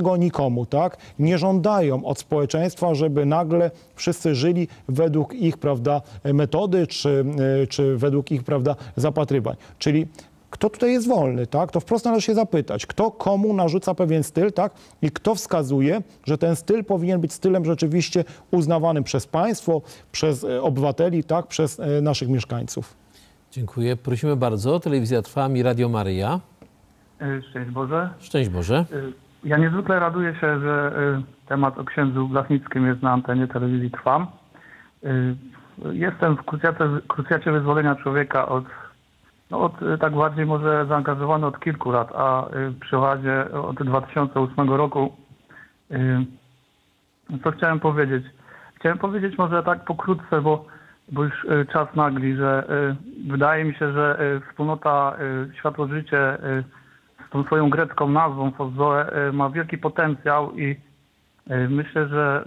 niczego nikomu, tak? Nie żądają od społeczeństwa, żeby nagle wszyscy żyli według ich, prawda, metody, czy, czy według ich, prawda, zapatrywań. Czyli kto tutaj jest wolny, tak? To wprost należy się zapytać, kto komu narzuca pewien styl, tak? I kto wskazuje, że ten styl powinien być stylem rzeczywiście uznawanym przez państwo, przez obywateli, tak? Przez naszych mieszkańców. Dziękuję. Prosimy bardzo. Telewizja Trwam i Radio Maryja. Szczęść Boże. Szczęść Boże. Ja niezwykle raduję się, że temat o księdzu Blachnickim jest na antenie telewizji Trwam. Jestem w krucjacie, krucjacie wyzwolenia człowieka od, no od, tak bardziej może zaangażowany od kilku lat, a przy oazie od dwa tysiące ósmego roku. Co chciałem powiedzieć? Chciałem powiedzieć może tak pokrótce, bo, bo już czas nagli, że wydaje mi się, że wspólnota Światło Życie z tą swoją grecką nazwą Fozzoe ma wielki potencjał i myślę, że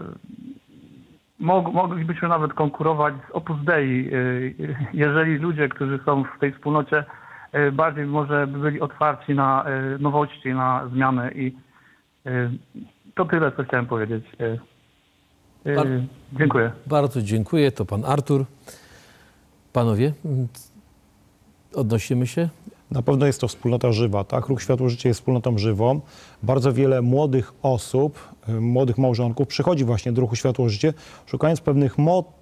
mog, moglibyśmy nawet konkurować z Opus Dei, jeżeli ludzie, którzy są w tej wspólnocie bardziej może by byli otwarci na nowości, na zmiany i to tyle, co chciałem powiedzieć. Bar dziękuję. Bardzo dziękuję. To pan Artur. Panowie, odnosimy się? Na pewno jest to wspólnota żywa, tak? Ruch Światło Życie jest wspólnotą żywą. Bardzo wiele młodych osób, młodych małżonków przychodzi właśnie do Ruchu Światło Życie, szukając pewnych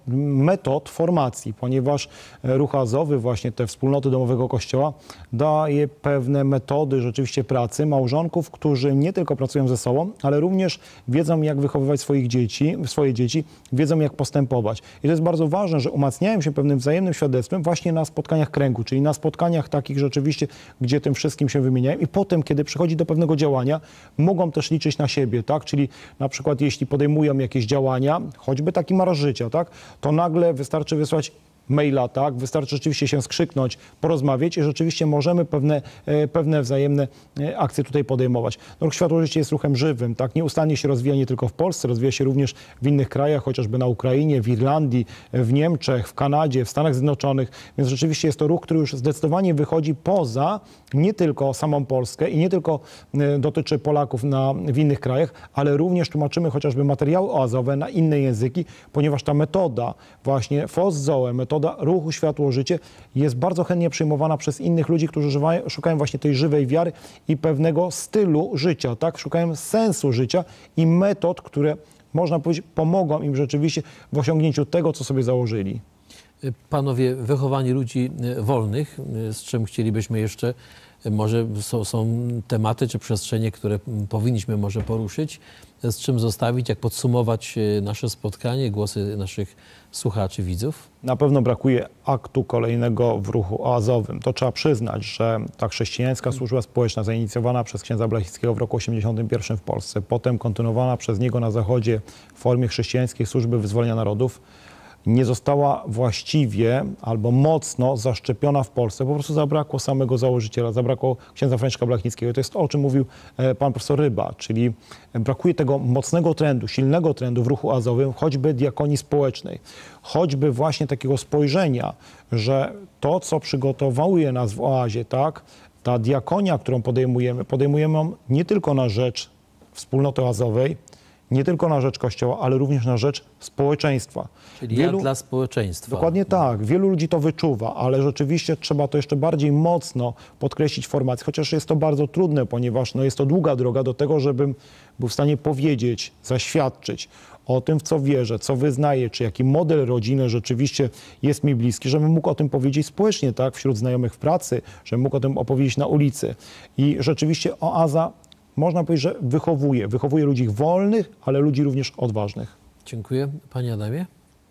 metod formacji, ponieważ Ruch Azowy, właśnie te wspólnoty domowego kościoła, daje pewne metody rzeczywiście pracy małżonków, którzy nie tylko pracują ze sobą, ale również wiedzą, jak wychowywać swoich dzieci, swoje dzieci, wiedzą, jak postępować. I to jest bardzo ważne, że umacniają się pewnym wzajemnym świadectwem właśnie na spotkaniach kręgu, czyli na spotkaniach takich rzeczywiście, gdzie tym wszystkim się wymieniają i potem, kiedy przychodzi do pewnego działania, mogą też liczyć na siebie, tak? Czyli na przykład jeśli podejmują jakieś działania, choćby taki Marsz Życia, tak? To nagle wystarczy wysłać maila, tak? Wystarczy rzeczywiście się skrzyknąć, porozmawiać i rzeczywiście możemy pewne, pewne wzajemne akcje tutaj podejmować. No, Ruch Światło Życie jest ruchem żywym, tak? Nieustannie się rozwija nie tylko w Polsce, rozwija się również w innych krajach, chociażby na Ukrainie, w Irlandii, w Niemczech, w Kanadzie, w Stanach Zjednoczonych, więc rzeczywiście jest to ruch, który już zdecydowanie wychodzi poza nie tylko samą Polskę i nie tylko dotyczy Polaków na, w innych krajach, ale również tłumaczymy chociażby materiały oazowe na inne języki, ponieważ ta metoda właśnie Fozzoe, metoda Ruchu Światło Życie jest bardzo chętnie przyjmowana przez innych ludzi, którzy szukają właśnie tej żywej wiary i pewnego stylu życia, tak? Szukają sensu życia i metod, które można powiedzieć pomogą im rzeczywiście w osiągnięciu tego, co sobie założyli. Panowie, wychowanie ludzi wolnych, z czym chcielibyśmy jeszcze, może są, są tematy czy przestrzenie, które powinniśmy może poruszyć, z czym zostawić, jak podsumować nasze spotkanie, głosy naszych słuchaczy, widzów? Na pewno brakuje aktu kolejnego w ruchu oazowym. To trzeba przyznać, że ta chrześcijańska służba społeczna zainicjowana przez księdza Blachnickiego w roku osiemdziesiątym pierwszym w Polsce, potem kontynuowana przez niego na Zachodzie w formie chrześcijańskiej służby wyzwolenia narodów, nie została właściwie albo mocno zaszczepiona w Polsce. Po prostu zabrakło samego założyciela, zabrakło księdza Franciszka Blachnickiego. To jest to, o czym mówił pan profesor Ryba, czyli brakuje tego mocnego trendu, silnego trendu w ruchu oazowym, choćby diakonii społecznej, choćby właśnie takiego spojrzenia, że to, co przygotowuje nas w oazie, tak, ta diakonia, którą podejmujemy, podejmujemy ją nie tylko na rzecz wspólnoty oazowej, nie tylko na rzecz Kościoła, ale również na rzecz społeczeństwa. Czyli Wielu... ja dla społeczeństwa. Dokładnie tak. Wielu ludzi to wyczuwa, ale rzeczywiście trzeba to jeszcze bardziej mocno podkreślić formację, chociaż jest to bardzo trudne, ponieważ no, jest to długa droga do tego, żebym był w stanie powiedzieć, zaświadczyć o tym, w co wierzę, co wyznaję, czy jaki model rodziny rzeczywiście jest mi bliski, żebym mógł o tym powiedzieć społecznie, tak, wśród znajomych w pracy, żebym mógł o tym opowiedzieć na ulicy. I rzeczywiście oaza, można powiedzieć, że wychowuje. Wychowuje ludzi wolnych, ale ludzi również odważnych. Dziękuję. Panie Adamie?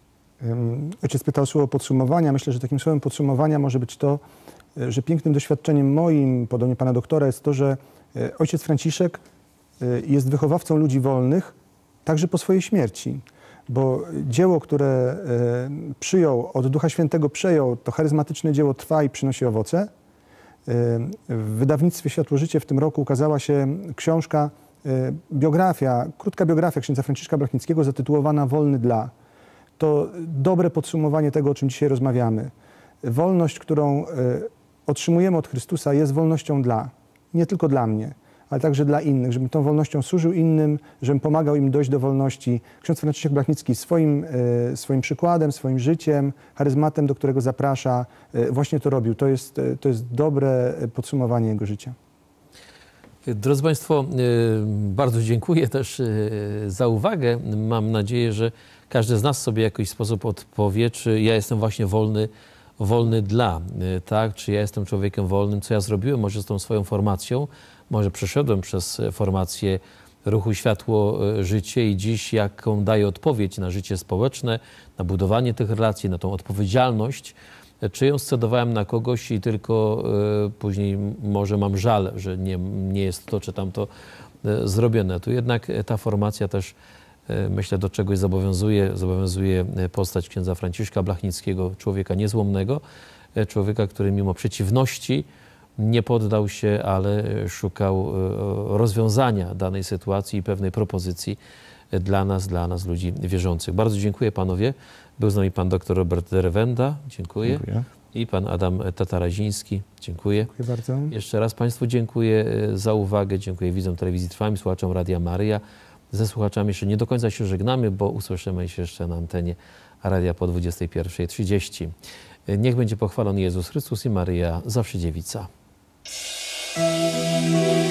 Ojciec pytał o słowo podsumowania. Myślę, że takim słowem podsumowania może być to, że pięknym doświadczeniem moim, podobnie pana doktora, jest to, że ojciec Franciszek jest wychowawcą ludzi wolnych także po swojej śmierci. Bo dzieło, które przyjął, od Ducha Świętego przejął, to charyzmatyczne dzieło trwa i przynosi owoce. W wydawnictwie Światło Życie w tym roku ukazała się książka, biografia, krótka biografia księdza Franciszka Blachnickiego zatytułowana Wolny dla. To dobre podsumowanie tego, o czym dzisiaj rozmawiamy. Wolność, którą otrzymujemy od Chrystusa, jest wolnością dla, nie tylko dla mnie, ale także dla innych, żebym tą wolnością służył innym, żebym pomagał im dojść do wolności. Ksiądz Franciszek Blachnicki swoim, y, swoim przykładem, swoim życiem, charyzmatem, do którego zaprasza, y, właśnie to robił. To jest, y, to jest dobre podsumowanie jego życia. Drodzy Państwo, bardzo dziękuję też za uwagę. Mam nadzieję, że każdy z nas sobie w jakiś sposób odpowie, czy ja jestem właśnie wolny, wolny dla, tak? Czy ja jestem człowiekiem wolnym, co ja zrobiłem może z tą swoją formacją, może przeszedłem przez formację Ruchu Światło Życie i dziś jaką daję odpowiedź na życie społeczne, na budowanie tych relacji, na tą odpowiedzialność, czy ją scedowałem na kogoś i tylko y, później może mam żal, że nie, nie jest to czy tamto y, zrobione. Tu jednak ta formacja też y, myślę do czegoś zobowiązuje, zobowiązuje postać księdza Franciszka Blachnickiego, człowieka niezłomnego, y, człowieka, który mimo przeciwności nie poddał się, ale szukał y, rozwiązania danej sytuacji i pewnej propozycji y, dla nas, dla nas ludzi wierzących. Bardzo dziękuję panowie. Był z nami pan dr Robert Derwenda, dziękuję. Dziękuję. I pan Adam Tataraziński, dziękuję. Dziękuję bardzo. Jeszcze raz Państwu dziękuję za uwagę, dziękuję widzom Telewizji Trwam, słuchaczom Radia Maryja. Ze słuchaczami jeszcze nie do końca się żegnamy, bo usłyszymy się jeszcze na antenie radia po dwudziestej pierwszej trzydzieści. Niech będzie pochwalony Jezus Chrystus i Maryja, zawsze dziewica.